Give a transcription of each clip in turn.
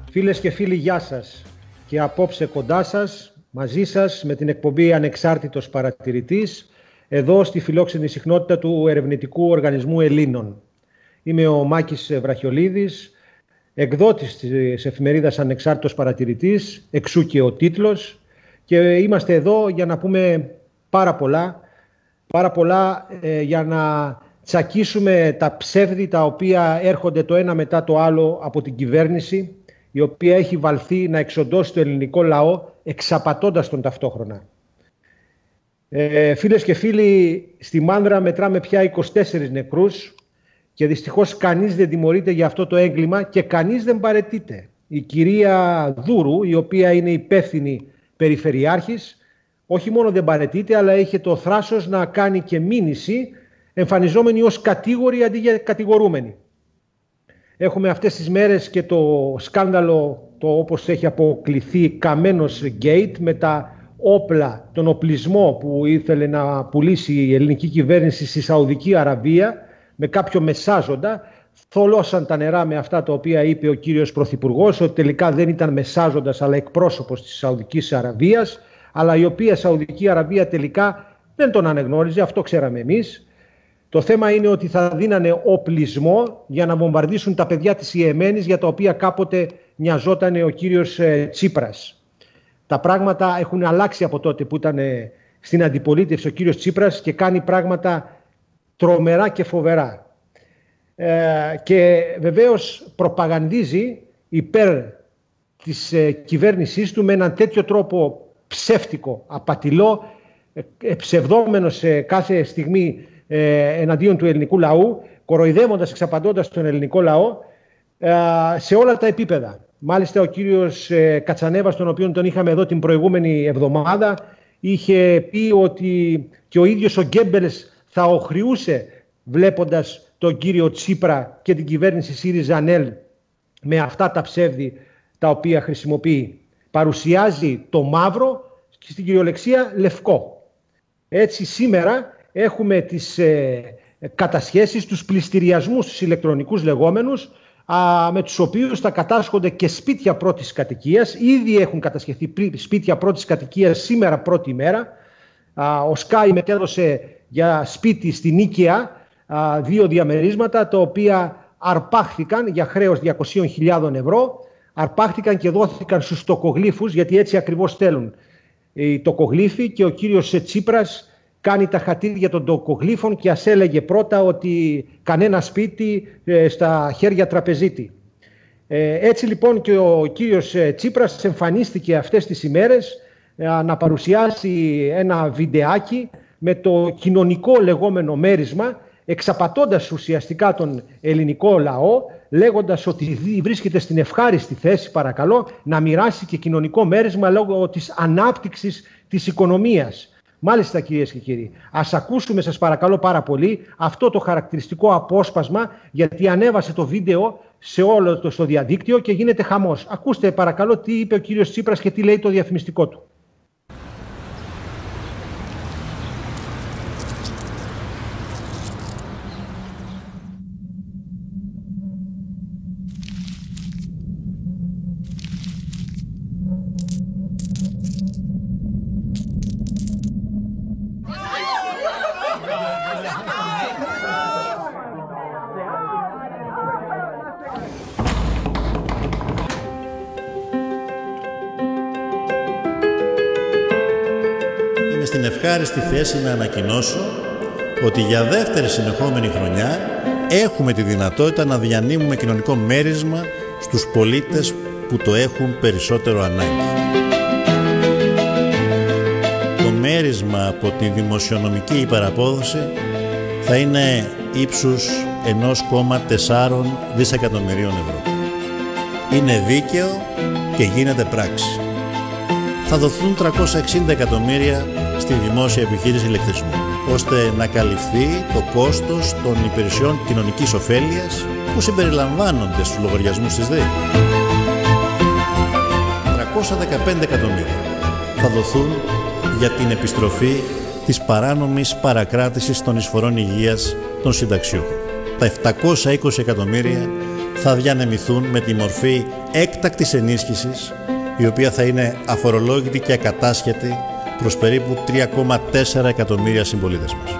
Φίλες και φίλοι, γεια σας. Και απόψε κοντά σας, μαζί σας, με την εκπομπή Ανεξάρτητος Παρατηρητής, εδώ στη φιλόξενη συχνότητα του Ερευνητικού Οργανισμού Ελλήνων. Είμαι ο Μάκης Βραχιολίδης, εκδότης της εφημερίδας Ανεξάρτητος Παρατηρητής, εξού και ο τίτλος, και είμαστε εδώ για να πούμε πάρα πολλά για να τσακίσουμε τα ψεύδη τα οποία έρχονται το ένα μετά το άλλο από την κυβέρνηση, η οποία έχει βαλθεί να εξοντώσει το ελληνικό λαό, εξαπατώντας τον ταυτόχρονα. Φίλες και φίλοι, στη Μάνδρα μετράμε πια 24 νεκρούς και δυστυχώς κανείς δεν τιμωρείται για αυτό το έγκλημα και κανείς δεν παραιτείται. Η κυρία Δούρου, η οποία είναι υπεύθυνη περιφερειάρχης, όχι μόνο δεν παραιτείται, αλλά είχε το θράσος να κάνει και μήνυση, εμφανιζόμενη ως κατήγορη αντί για κατηγορούμενη. Έχουμε αυτές τις μέρες και το σκάνδαλο, το όπως έχει αποκλειθεί Καμένος Gate, με τα όπλα, τον οπλισμό που ήθελε να πουλήσει η ελληνική κυβέρνηση στη Σαουδική Αραβία, με κάποιο μεσάζοντα. Θολώσαν τα νερά με αυτά τα οποία είπε ο κύριος Πρωθυπουργός, ότι τελικά δεν ήταν μεσάζοντας αλλά εκπρόσωπος της Σαουδικής Αραβίας, αλλά η οποία Σαουδική Αραβία τελικά δεν τον ανεγνώριζε, αυτό ξέραμε εμείς. Το θέμα είναι ότι θα δίνανε οπλισμό για να βομβαρδίσουν τα παιδιά της Ιεμένης, για τα οποία κάποτε νοιαζόταν ο κύριος Τσίπρας. Τα πράγματα έχουν αλλάξει από τότε που ήταν στην αντιπολίτευση ο κύριος Τσίπρας και κάνει πράγματα τρομερά και φοβερά. Και βεβαίως προπαγανδίζει υπέρ της κυβέρνησής του με έναν τέτοιο τρόπο ψεύτικο, απατηλό, ψευδόμενο σε κάθε στιγμή εναντίον του ελληνικού λαού, κοροϊδεύοντας, εξαπαντώντας τον ελληνικό λαό σε όλα τα επίπεδα. Μάλιστα ο κύριος Κατσανέβας, τον οποίο τον είχαμε εδώ την προηγούμενη εβδομάδα, είχε πει ότι και ο ίδιος ο Γκέμπελς θα οχριούσε βλέποντας τον κύριο Τσίπρα και την κυβέρνηση ΣΥΡΙΖΑ-ΑΝΕΛ με αυτά τα ψεύδη τα οποία χρησιμοποιεί. Παρουσιάζει το μαύρο και στην κυριολεξία λευκό. Έτσι σήμερα έχουμε τις κατασχέσεις, τους πληστηριασμούς, τους ηλεκτρονικούς λεγόμενους, με τους οποίους θα κατάσχονται και σπίτια πρώτης κατοικίας. Ήδη έχουν κατασχεθεί σπίτια πρώτης κατοικίας σήμερα πρώτη μέρα. Ο Sky μετέδωσε για σπίτι στην Νίκαια 2 διαμερίσματα, τα οποία αρπάχθηκαν για χρέος 200.000 ευρώ. Αρπάχθηκαν και δόθηκαν στους τοκογλύφους, γιατί έτσι ακριβώς θέλουν οι τοκογλύφοι, και ο κύριος Τσίπρας κάνει τα χατήρια των τοκογλύφων και ας έλεγε πρώτα ότι κανένα σπίτι στα χέρια τραπεζίτη. Έτσι λοιπόν και ο κύριος Τσίπρας εμφανίστηκε αυτές τις ημέρες να παρουσιάσει ένα βιντεάκι με το κοινωνικό λεγόμενο μέρισμα, εξαπατώντας ουσιαστικά τον ελληνικό λαό, λέγοντας ότι βρίσκεται στην ευχάριστη θέση, παρακαλώ, να μοιράσει και κοινωνικό μέρισμα λόγω της ανάπτυξης της οικονομίας. Μάλιστα, κυρίες και κύριοι, ας ακούσουμε, σας παρακαλώ πάρα πολύ, αυτό το χαρακτηριστικό απόσπασμα, γιατί ανέβασε το βίντεο σε όλο το στο διαδίκτυο και γίνεται χαμός. Ακούστε παρακαλώ τι είπε ο κύριος Τσίπρας και τι λέει το διαφημιστικό του. Στην ευχάριστη θέση να ανακοινώσω ότι για δεύτερη συνεχόμενη χρονιά έχουμε τη δυνατότητα να διανύμουμε κοινωνικό μέρισμα στους πολίτες που το έχουν περισσότερο ανάγκη. Το μέρισμα από τη δημοσιονομική υπεραπόδοση θα είναι ύψους 1,4 δισεκατομμυρίων ευρώ. Είναι δίκαιο και γίνεται πράξη. Θα δοθούν 360 εκατομμύρια στη δημόσια επιχείρηση ηλεκτρισμού, ώστε να καλυφθεί το κόστος των υπηρεσιών κοινωνικής ωφέλειας που συμπεριλαμβάνονται στους λογαριασμούς της ΔΕΗ. 315 εκατομμύρια θα δοθούν για την επιστροφή της παράνομης παρακράτησης των εισφορών υγείας των συνταξιούχων. Τα 720 εκατομμύρια θα διανεμηθούν με τη μορφή έκτακτης ενίσχυσης, η οποία θα είναι αφορολόγητη και ακατάσχετη προς περίπου 3,4 εκατομμύρια συμπολίτες μας.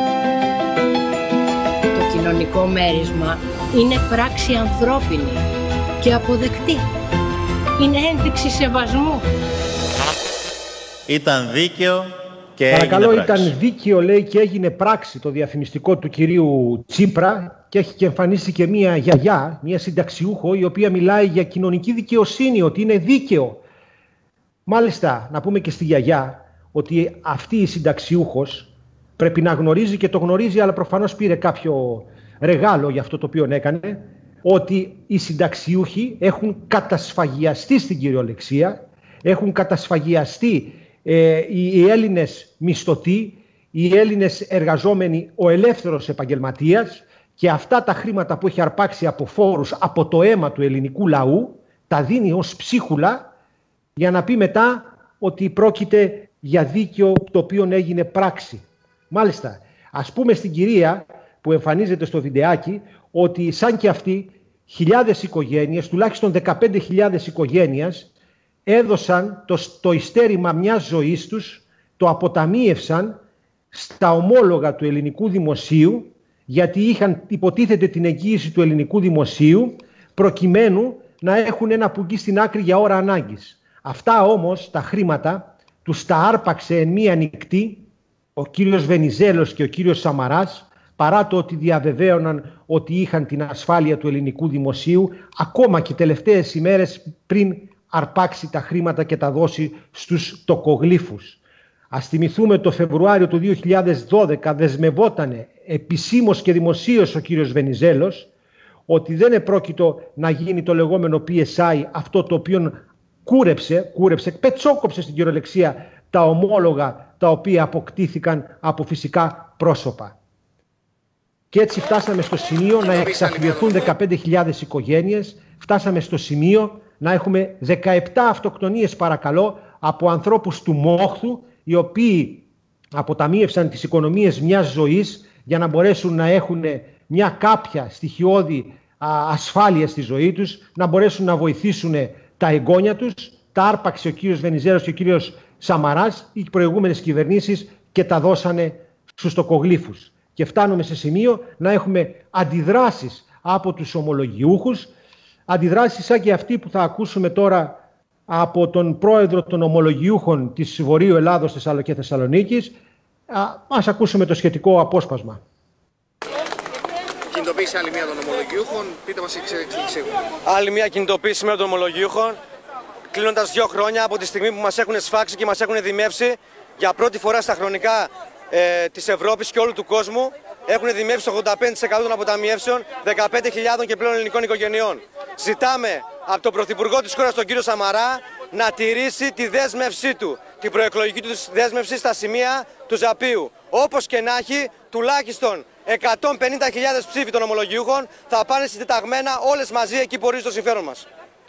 Το κοινωνικό μέρισμα είναι πράξη ανθρώπινη και αποδεκτή. Είναι ένδειξη σεβασμού. Ήταν δίκαιο και παρακαλώ, έγινε πράξη. ήταν δίκαιο, λέει, και έγινε πράξη το διαφημιστικό του κυρίου Τσίπρα και έχει και εμφανίσει και μία γιαγιά, μία συνταξιούχο, η οποία μιλάει για κοινωνική δικαιοσύνη, ότι είναι δίκαιο. Μάλιστα, να πούμε και στη γιαγιά ότι αυτή η συνταξιούχος πρέπει να γνωρίζει και το γνωρίζει, αλλά προφανώς πήρε κάποιο ρεγάλο για αυτό το οποίο έκανε, ότι οι συνταξιούχοι έχουν κατασφαγιαστεί στην κυριολεξία, έχουν κατασφαγιαστεί οι Έλληνες μισθωτοί, οι Έλληνες εργαζόμενοι, ο ελεύθερος επαγγελματίας, και αυτά τα χρήματα που έχει αρπάξει από φόρους, από το αίμα του ελληνικού λαού, τα δίνει ως ψίχουλα για να πει μετά ότι πρόκειται για δίκαιο το οποίο έγινε πράξη. Μάλιστα, ας πούμε στην κυρία που εμφανίζεται στο βιντεάκι ότι σαν και αυτή χιλιάδες οικογένειες, τουλάχιστον 15.000 οικογένειες, έδωσαν το ειστέρημα μιας ζωής τους, το αποταμίευσαν στα ομόλογα του ελληνικού δημοσίου, γιατί είχαν υποτίθεται την εγγύηση του ελληνικού δημοσίου, προκειμένου να έχουν ένα πουγκί στην άκρη για ώρα ανάγκης. Αυτά όμως τα χρήματα τους τα άρπαξε εν μία νυχτή ο κύριος Βενιζέλος και ο κύριος Σαμαράς, παρά το ότι διαβεβαίωναν ότι είχαν την ασφάλεια του ελληνικού δημοσίου, ακόμα και τελευταίες ημέρες πριν αρπάξει τα χρήματα και τα δώσει στους τοκογλύφους. Ας θυμηθούμε το Φεβρουάριο του 2012 δεσμευότανε επισήμως και δημοσίως ο κύριος Βενιζέλος ότι δεν επρόκειτο να γίνει το λεγόμενο PSI, αυτό το οποίο κούρεψε, πετσόκοψε στην κυριολεξία τα ομόλογα τα οποία αποκτήθηκαν από φυσικά πρόσωπα. Και έτσι φτάσαμε στο σημείο να εξαφλιωθούν 15.000 οικογένειες, φτάσαμε στο σημείο να έχουμε 17 αυτοκτονίες, παρακαλώ, από ανθρώπους του μόχθου, οι οποίοι αποταμίευσαν τις οικονομίες μιας ζωής για να μπορέσουν να έχουν μια κάποια στοιχειώδη ασφάλεια στη ζωή τους, να μπορέσουν να βοηθήσουν τα εγγόνια τους. Τα άρπαξε ο κύριος Βενιζέλος και ο κύριος Σαμαράς, οι προηγούμενες κυβερνήσεις, και τα δώσανε στους τοκογλύφους. Και φτάνουμε σε σημείο να έχουμε αντιδράσεις από τους ομολογιούχους, αντιδράσεις σαν και αυτή που θα ακούσουμε τώρα από τον πρόεδρο των ομολογιούχων της Βορείου Ελλάδος και Θεσσαλονίκης. Ας ακούσουμε το σχετικό απόσπασμα. Κινητοποίηση άλλη μία των ομολογιούχων. Πείτε μας εξήγηση. Άλλη μία κινητοποίηση σήμερα των ομολογιούχων. Κλείνοντας 2 χρόνια από τη στιγμή που μας έχουν σφάξει και μας έχουν δημεύσει για πρώτη φορά στα χρονικά της Ευρώπης και όλου του κόσμου, έχουν δημεύσει το 85% των αποταμιεύσεων 15.000 και πλέον ελληνικών οικογενειών. Ζητάμε από τον Πρωθυπουργό της χώρας, τον κύριο Σαμαρά, να τηρήσει τη δέσμευσή του, την προεκλογική του δέσμευση στα σημεία του Ζαπίου. Όπως και να έχει, τουλάχιστον 150.000 ψήφοι των ομολογιούχων θα πάνε συντεταγμένα όλες μαζί εκεί που ορίζει το συμφέρον μας.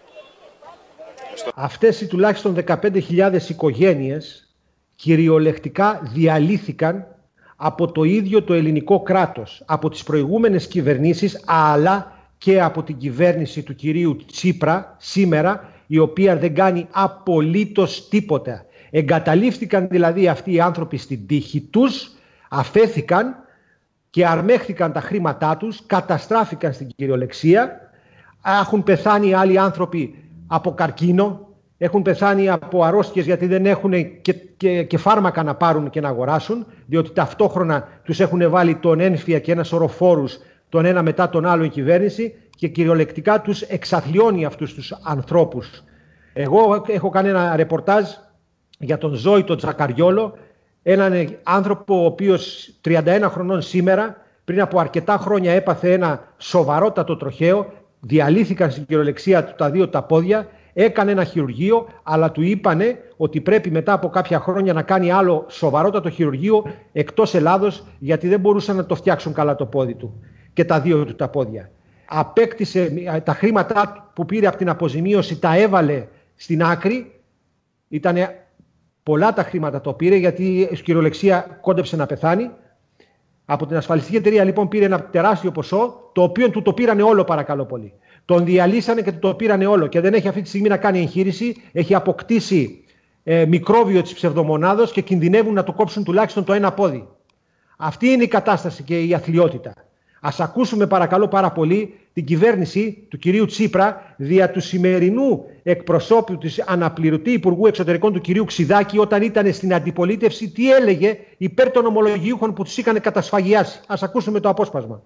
Αυτές οι τουλάχιστον 15.000 οικογένειες κυριολεκτικά διαλύθηκαν από το ίδιο το ελληνικό κράτος, από τις προηγούμενες κυβερνήσεις, αλλά και από την κυβέρνηση του κυρίου Τσίπρα σήμερα, η οποία δεν κάνει απολύτως τίποτα. Εγκαταλείφθηκαν δηλαδή αυτοί οι άνθρωποι στην τύχη τους, αφέθηκαν και αρμέχθηκαν τα χρήματά τους, καταστράφηκαν στην κυριολεξία. Έχουν πεθάνει άλλοι άνθρωποι από καρκίνο, έχουν πεθάνει από αρρώστιες γιατί δεν έχουν και φάρμακα να πάρουν και να αγοράσουν, διότι ταυτόχρονα τους έχουν βάλει τον ένφια και ένα σωρό φόρους τον ένα μετά τον άλλο η κυβέρνηση και κυριολεκτικά τους εξαθλιώνει αυτούς τους ανθρώπους. Εγώ έχω κάνει ένα ρεπορτάζ για τον Ζόη τον Τζακαριόλο, έναν άνθρωπο ο οποίος 31 χρονών σήμερα, πριν από αρκετά χρόνια έπαθε ένα σοβαρότατο τροχαίο, διαλύθηκαν στην κυριολεξία του τα 2 τα πόδια, έκανε ένα χειρουργείο, αλλά του είπανε ότι πρέπει μετά από κάποια χρόνια να κάνει άλλο σοβαρότατο χειρουργείο εκτός Ελλάδος, γιατί δεν μπορούσαν να το φτιάξουν καλά το πόδι του και τα 2 του τα πόδια. Απέκτησε τα χρήματα που πήρε από την αποζημίωση, τα έβαλε στην άκρη. Ήτανε πολλά τα χρήματα το πήρε, γιατί η κυριολεξία κόντεψε να πεθάνει. Από την ασφαλιστική εταιρεία λοιπόν πήρε ένα τεράστιο ποσό, το οποίο του το πήρανε όλο, παρακαλώ πολύ. Τον διαλύσανε και το πήρανε όλο και δεν έχει αυτή τη στιγμή να κάνει εγχείρηση. Έχει αποκτήσει μικρόβιο της ψευδομονάδος και κινδυνεύουν να του κόψουν τουλάχιστον το ένα πόδι. Αυτή είναι η κατάσταση και η αθλιότητα. Ας ακούσουμε παρακαλώ πάρα πολύ την κυβέρνηση του κυρίου Τσίπρα δια του σημερινού εκπροσώπου της αναπληρωτή Υπουργού Εξωτερικών του κυρίου Ξιδάκη όταν ήταν στην αντιπολίτευση τι έλεγε υπέρ των ομολογιούχων που τους είχαν κατασφαγιάσει. Ας ακούσουμε το απόσπασμα.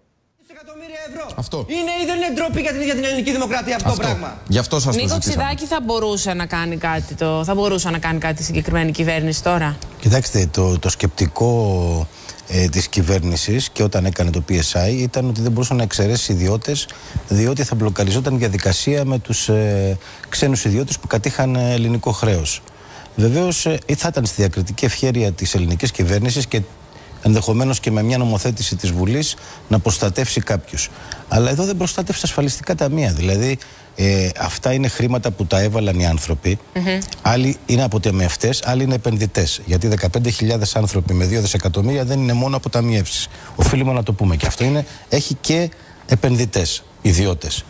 Αυτό. Είναι ή δεν είναι ντροπή για την ίδια την ελληνική δημοκρατία αυτό το πράγμα? Γι' αυτό σας το Νίκο ζητήσαμε. Ξιδάκη θα μπορούσε να κάνει κάτι, θα μπορούσε να κάνει κάτι η συγκεκριμένη κυβέρνηση τώρα? Κοιτάξτε, το σκεπτικό της κυβέρνησης και όταν έκανε το PSI ήταν ότι δεν μπορούσε να εξαιρέσει ιδιώτες διότι θα μπλοκαριζόταν διαδικασία με τους ξένους ιδιώτες που κατήχαν ελληνικό χρέος. Βεβαίως θα ήταν στη διακριτική ευχέρεια της ελληνικής κυβέρνησης και ενδεχομένως και με μια νομοθέτηση της Βουλής να προστατεύσει κάποιους. Αλλά εδώ δεν προστάτευσε ασφαλιστικά ταμεία. Δηλαδή αυτά είναι χρήματα που τα έβαλαν οι άνθρωποι. Άλλοι είναι αποταμιευτές, άλλοι είναι επενδυτές. Γιατί 15.000 άνθρωποι με 2 δισεκατομμύρια δεν είναι μόνο αποταμιεύσεις. Οφείλουμε να το πούμε. Και αυτό έχει και επενδυτές, ιδιώτες.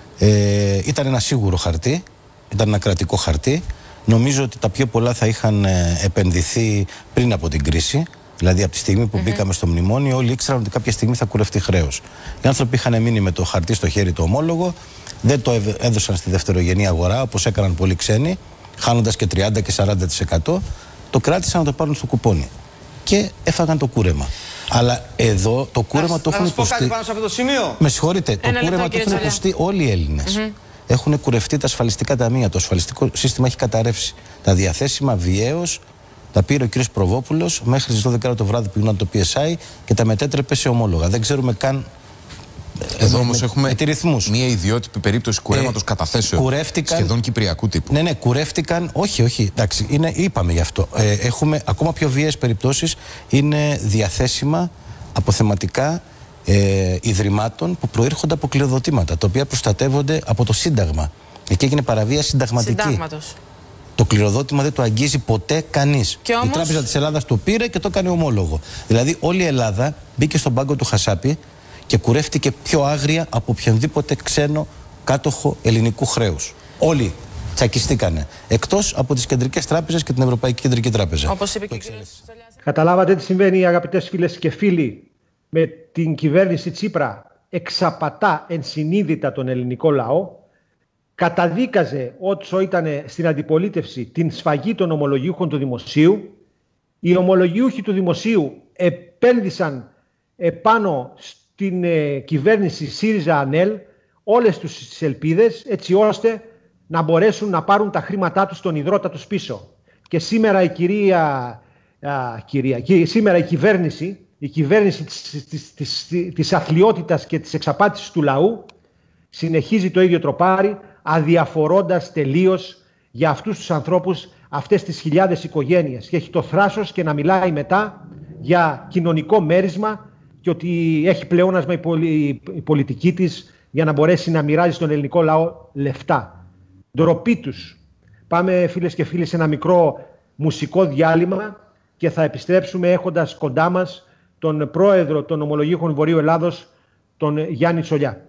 Ήταν ένα σίγουρο χαρτί, ήταν ένα κρατικό χαρτί. Νομίζω ότι τα πιο πολλά θα είχαν επενδυθεί πριν από την κρίση. Δηλαδή, από τη στιγμή που μπήκαμε στο μνημόνιο, όλοι ήξεραν ότι κάποια στιγμή θα κουρευτεί χρέος. Οι άνθρωποι είχαν μείνει με το χαρτί στο χέρι το ομόλογο, δεν το έδωσαν στη δευτερογενή αγορά όπως έκαναν πολλοί ξένοι, χάνοντας και 30% και 40%. Το κράτησαν να το πάρουν στο κουπόνι. Και έφαγαν το κούρεμα. Αλλά εδώ το κούρεμα το έχουν υποστεί. Να σας πω κάτι πάνω σε αυτό το σημείο. Με συγχωρείτε, το κούρεμα το έχουν υποστεί όλοι οι Έλληνες. Έχουν κουρευτεί τα ασφαλιστικά ταμεία. Το ασφαλιστικό σύστημα έχει καταρρεύσει. Τα διαθέσιμα βιαίως τα πήρε ο κ. Προβόπουλος μέχρι τις 12 το βράδυ που γινόταν το PSI και τα μετέτρεπε σε ομόλογα. Δεν ξέρουμε καν. Εδώ όμως έχουμε μια ιδιότυπη περίπτωση κουρέματος καταθέσεων. Σχεδόν κυπριακού τύπου. Ναι, κουρεύτηκαν. Όχι, εντάξει, είπαμε γι' αυτό. Έχουμε ακόμα πιο βίαιες περιπτώσεις. Είναι διαθέσιμα αποθεματικά ιδρυμάτων που προήρχονται από κληροδοτήματα, τα οποία προστατεύονται από το Σύνταγμα. Εκεί έγινε παραβίαση συνταγματική. Το κληροδότημα δεν το αγγίζει ποτέ κανείς. Η Τράπεζα της Ελλάδας το πήρε και το έκανε ομόλογο. Δηλαδή όλη η Ελλάδα μπήκε στον πάγκο του Χασάπη και κουρεύτηκε πιο άγρια από οποιονδήποτε ξένο κάτοχο ελληνικού χρέους. Όλοι τσακιστήκανε. Εκτός από τις κεντρικές τράπεζες και την Ευρωπαϊκή Κεντρική Τράπεζα. Όπως είπε και ο κύριος Στολιάς. Καταλάβατε τι συμβαίνει, αγαπητές φίλες και φίλοι, με την κυβέρνηση Τσίπρα? Εξαπατά ενσυνείδητα τον ελληνικό λαό. Καταδίκαζε όσο ήταν στην αντιπολίτευση την σφαγή των ομολογιούχων του δημοσίου. Οι ομολογιούχοι του δημοσίου επένδυσαν επάνω στην κυβέρνηση ΣΥΡΙΖΑ-ΑΝΕΛ όλες τους τις ελπίδες έτσι ώστε να μπορέσουν να πάρουν τα χρήματά τους στον ιδρώτα τους πίσω. Και σήμερα σήμερα η κυβέρνηση της αθλιότητας και της εξαπάτησης του λαού συνεχίζει το ίδιο τροπάρι, αδιαφορώντας τελείως για αυτούς τους ανθρώπους, αυτές τις χιλιάδες οικογένειες. Και έχει το θράσος και να μιλάει μετά για κοινωνικό μέρισμα και ότι έχει πλεόνασμα η πολιτική της για να μπορέσει να μοιράζει στον ελληνικό λαό λεφτά. Ντροπή τους. Πάμε, φίλες και φίλοι, σε ένα μικρό μουσικό διάλειμμα και θα επιστρέψουμε έχοντας κοντά μας τον πρόεδρο των ομολογίουχων Βορείου Ελλάδος, τον Γιάννη Τσολιά.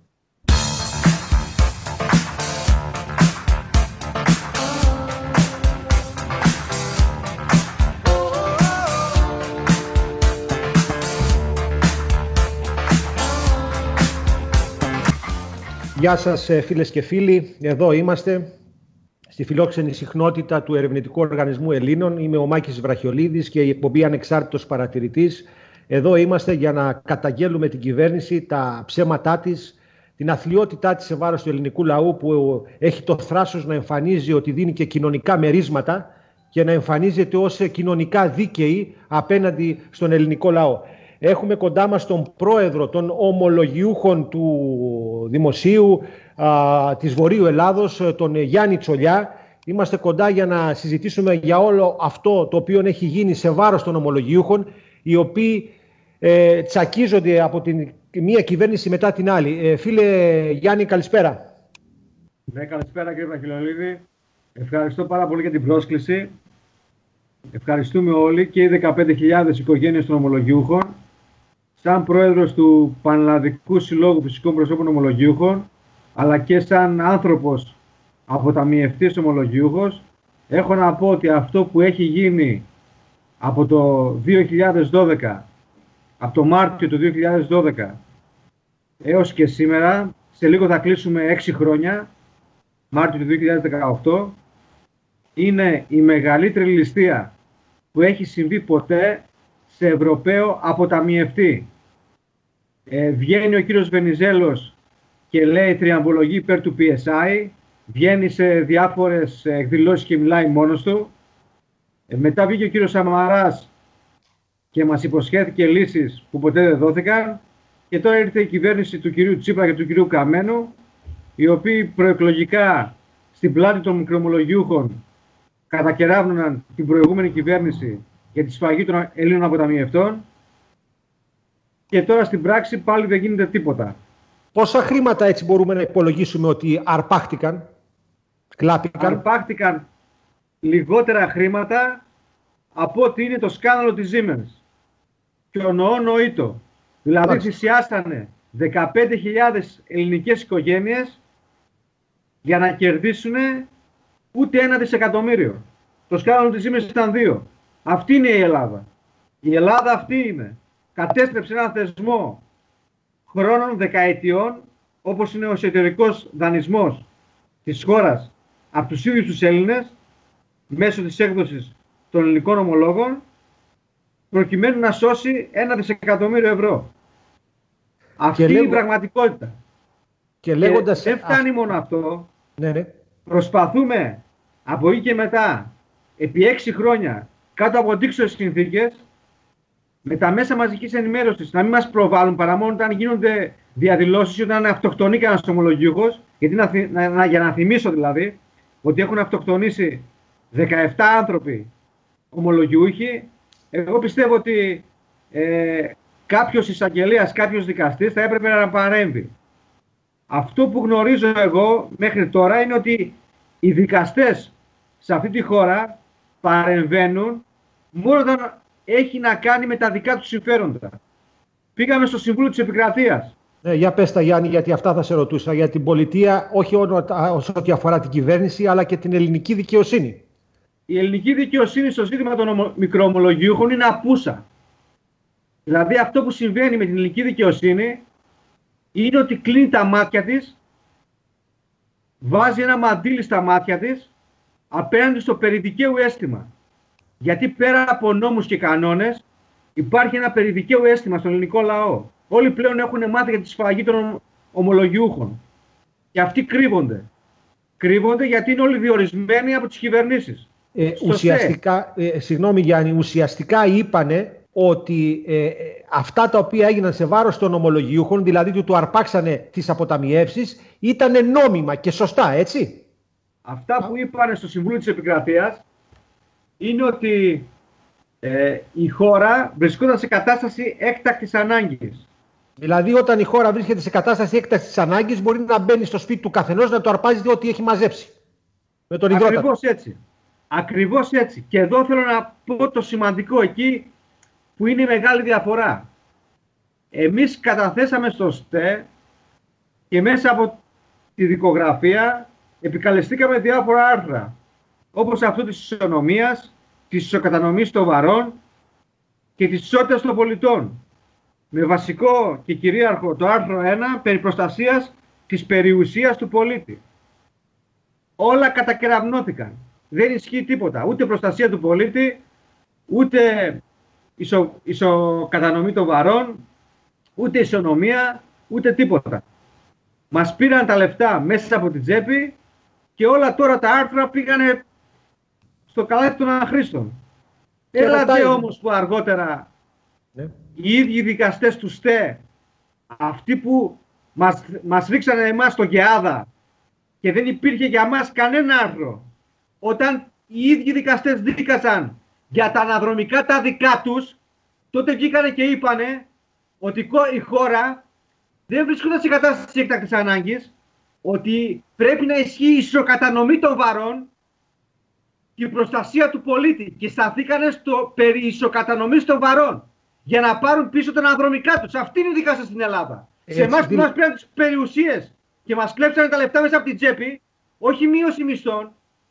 Γεια σας φίλες και φίλοι, εδώ είμαστε στη φιλόξενη συχνότητα του Ερευνητικού Οργανισμού Ελλήνων. Είμαι ο Μάκης Βραχιολίδης και η εκπομπή Ανεξάρτητος Παρατηρητής. Εδώ είμαστε για να καταγγέλουμε την κυβέρνηση, τα ψέματά της, την αθλιότητά της σε βάρος του ελληνικού λαού που έχει το θράσος να εμφανίζει ότι δίνει και κοινωνικά μερίσματα και να εμφανίζεται ως κοινωνικά δίκαιη απέναντι στον ελληνικό λαό. Έχουμε κοντά μας τον πρόεδρο των ομολογιούχων του Δημοσίου της Βορείου Ελλάδος, τον Γιάννη Τσολιά. Είμαστε κοντά για να συζητήσουμε για όλο αυτό το οποίο έχει γίνει σε βάρος των ομολογιούχων, οι οποίοι τσακίζονται από την μία κυβέρνηση μετά την άλλη. Φίλε Γιάννη, καλησπέρα. Ναι, καλησπέρα κύριε Βραχιολίδη. Ευχαριστώ πάρα πολύ για την πρόσκληση. Ευχαριστούμε όλοι και οι 15.000 οικογένειες των ομολογιούχων. Σαν πρόεδρος του Πανελλαδικού Συλλόγου Φυσικών Προσώπων Ομολογιούχων, αλλά και σαν άνθρωπος αποταμιευτής ομολογιούχος, έχω να πω ότι αυτό που έχει γίνει από το 2012, από το Μάρτιο του 2012 έως και σήμερα, σε λίγο θα κλείσουμε 6 χρόνια, Μάρτιο του 2018, είναι η μεγαλύτερη ληστεία που έχει συμβεί ποτέ σε Ευρωπαίο αποταμιευτή. Βγαίνει ο κύριος Βενιζέλος και λέει τριαμβολογή υπέρ του PSI, βγαίνει σε διάφορες εκδηλώσεις και μιλάει μόνος του. Μετά βγήκε ο κύριος Σαμαράς και μας υποσχέθηκε λύσεις που ποτέ δεν δόθηκαν, και τώρα ήρθε η κυβέρνηση του κυρίου Τσίπρα και του κυρίου Καμένου, οι οποίοι προεκλογικά στην πλάτη των μικρομολογιούχων κατακεράβνωναν την προηγούμενη κυβέρνηση για τη σφαγή των Ελλήνων αποταμιευτών, και τώρα στην πράξη πάλι δεν γίνεται τίποτα. Πόσα χρήματα έτσι μπορούμε να υπολογίσουμε ότι αρπάχτηκαν, κλάπηκαν? Αρπάχτηκαν λιγότερα χρήματα από ότι είναι το σκάνδαλο της Siemens. Και ο νοήτο. Δηλαδή θυσιάστανε 15.000 ελληνικές οικογένειες για να κερδίσουν ούτε 1 δισεκατομμύριο. Το σκάνδαλο της Siemens ήταν 2. Αυτή είναι η Ελλάδα. Η Ελλάδα αυτή είναι. Κατέστρεψε έναν θεσμό χρόνων, δεκαετιών, όπως είναι ο εσωτερικός δανεισμός της χώρας από τους ίδιους τους Έλληνες, μέσω της έκδοσης των ελληνικών ομολόγων, προκειμένου να σώσει 1 δισεκατομμύριο ευρώ. Αυτή είναι η πραγματικότητα. Και λέγοντας... δεν φτάνει μόνο αυτό. Ναι. Προσπαθούμε από εκεί και μετά, επί 6 χρόνια, κάτω από αντίξωες συνθήκες, με τα μέσα μαζικής ενημέρωσης να μην μας προβάλλουν παρά μόνο όταν γίνονται διαδηλώσεις ή όταν αυτοκτονεί κανένας ομολογιούχος, γιατί για να θυμίσω δηλαδή ότι έχουν αυτοκτονήσει 17 άνθρωποι ομολογιούχοι. Εγώ πιστεύω ότι κάποιος εισαγγελέας, κάποιος δικαστής θα έπρεπε να παρέμβει. Αυτό που γνωρίζω εγώ μέχρι τώρα είναι ότι οι δικαστές σε αυτή τη χώρα παρεμβαίνουν μόνο όταν έχει να κάνει με τα δικά του συμφέροντα. Πήγαμε στο Συμβούλιο της Επικρατείας. Για πες τα, Γιάννη, γιατί αυτά θα σε ρωτούσα. Για την πολιτεία, όχι όσο ό,τι αφορά την κυβέρνηση, αλλά και την ελληνική δικαιοσύνη. Η ελληνική δικαιοσύνη στο ζήτημα των μικροομολογιούχων είναι απούσα. Δηλαδή αυτό που συμβαίνει με την ελληνική δικαιοσύνη είναι ότι κλείνει τα μάτια της, βάζει ένα μαντίλι στα μάτια της απέναντι στο περιδικαίου αίσθημα. Γιατί πέρα από νόμους και κανόνες υπάρχει ένα περιδικαίου αίσθημα στον ελληνικό λαό. Όλοι πλέον έχουν μάθει για τη σφαγή των ομολογιούχων. Και αυτοί κρύβονται. Κρύβονται γιατί είναι όλοι διορισμένοι από τις κυβερνήσεις. Ουσιαστικά, συγγνώμη Γιάννη, ουσιαστικά είπανε ότι αυτά τα οποία έγιναν σε βάρος των ομολογιούχων, δηλαδή ότι του αρπάξανε τις αποταμιεύσεις, ήταν νόμιμα και σωστά, έτσι? Αυτά που είπανε στο Συμβούλιο της Επικρατείας είναι ότι η χώρα βρισκόταν σε κατάσταση έκτακτης ανάγκης. Δηλαδή όταν η χώρα βρίσκεται σε κατάσταση έκτακτης ανάγκης μπορεί να μπαίνει στο σπίτι του καθενός να το αρπάζει ό,τι έχει μαζέψει. Με τον υδρότα. Ακριβώς έτσι. Ακριβώς έτσι. Και εδώ θέλω να πω το σημαντικό εκεί που είναι η μεγάλη διαφορά. Εμείς καταθέσαμε στο ΣΤΕ και μέσα από τη δικογραφία επικαλεστήκαμε διάφορα άρθρα, όπως αυτό της ισονομίας, της ισοκατανομής των βαρών και της ισότητας των πολιτών. Με βασικό και κυρίαρχο το άρθρο 1 περί προστασίας της περιουσίας του πολίτη. Όλα κατακεραυνώθηκαν. Δεν ισχύει τίποτα. Ούτε προστασία του πολίτη, ούτε ισοκατανομή των βαρών, ούτε ισονομία, ούτε τίποτα. Μας πήραν τα λεφτά μέσα από την τσέπη και όλα τώρα τα άρθρα πήγανε στο καλάθι των αχρήστων. Έλατε όμως που αργότερα οι ίδιοι δικαστές του ΣΤΕ, αυτοί που μας ρίξανε εμάς στον ΚΕΑΔΑ και δεν υπήρχε για μας κανένα άρθρο, όταν οι ίδιοι δικαστές δίκασαν για τα αναδρομικά τα δικά τους, τότε βγήκανε και είπανε ότι η χώρα δεν βρίσκονταν σε κατάσταση έκτακτης ανάγκης, ότι πρέπει να ισχύει η ισοκατανομή των βαρών και η προστασία του πολίτη, και σταθήκανε στο περί ισοκατανομής των βαρών για να πάρουν πίσω τα αναδρομικά τους. Αυτή είναι η δικασία στην Ελλάδα. Σε εμάς που μας πήραν τις περιουσίες και μας κλέψανε τα λεφτά μέσα από την τσέπη, όχι μείωση μισθών.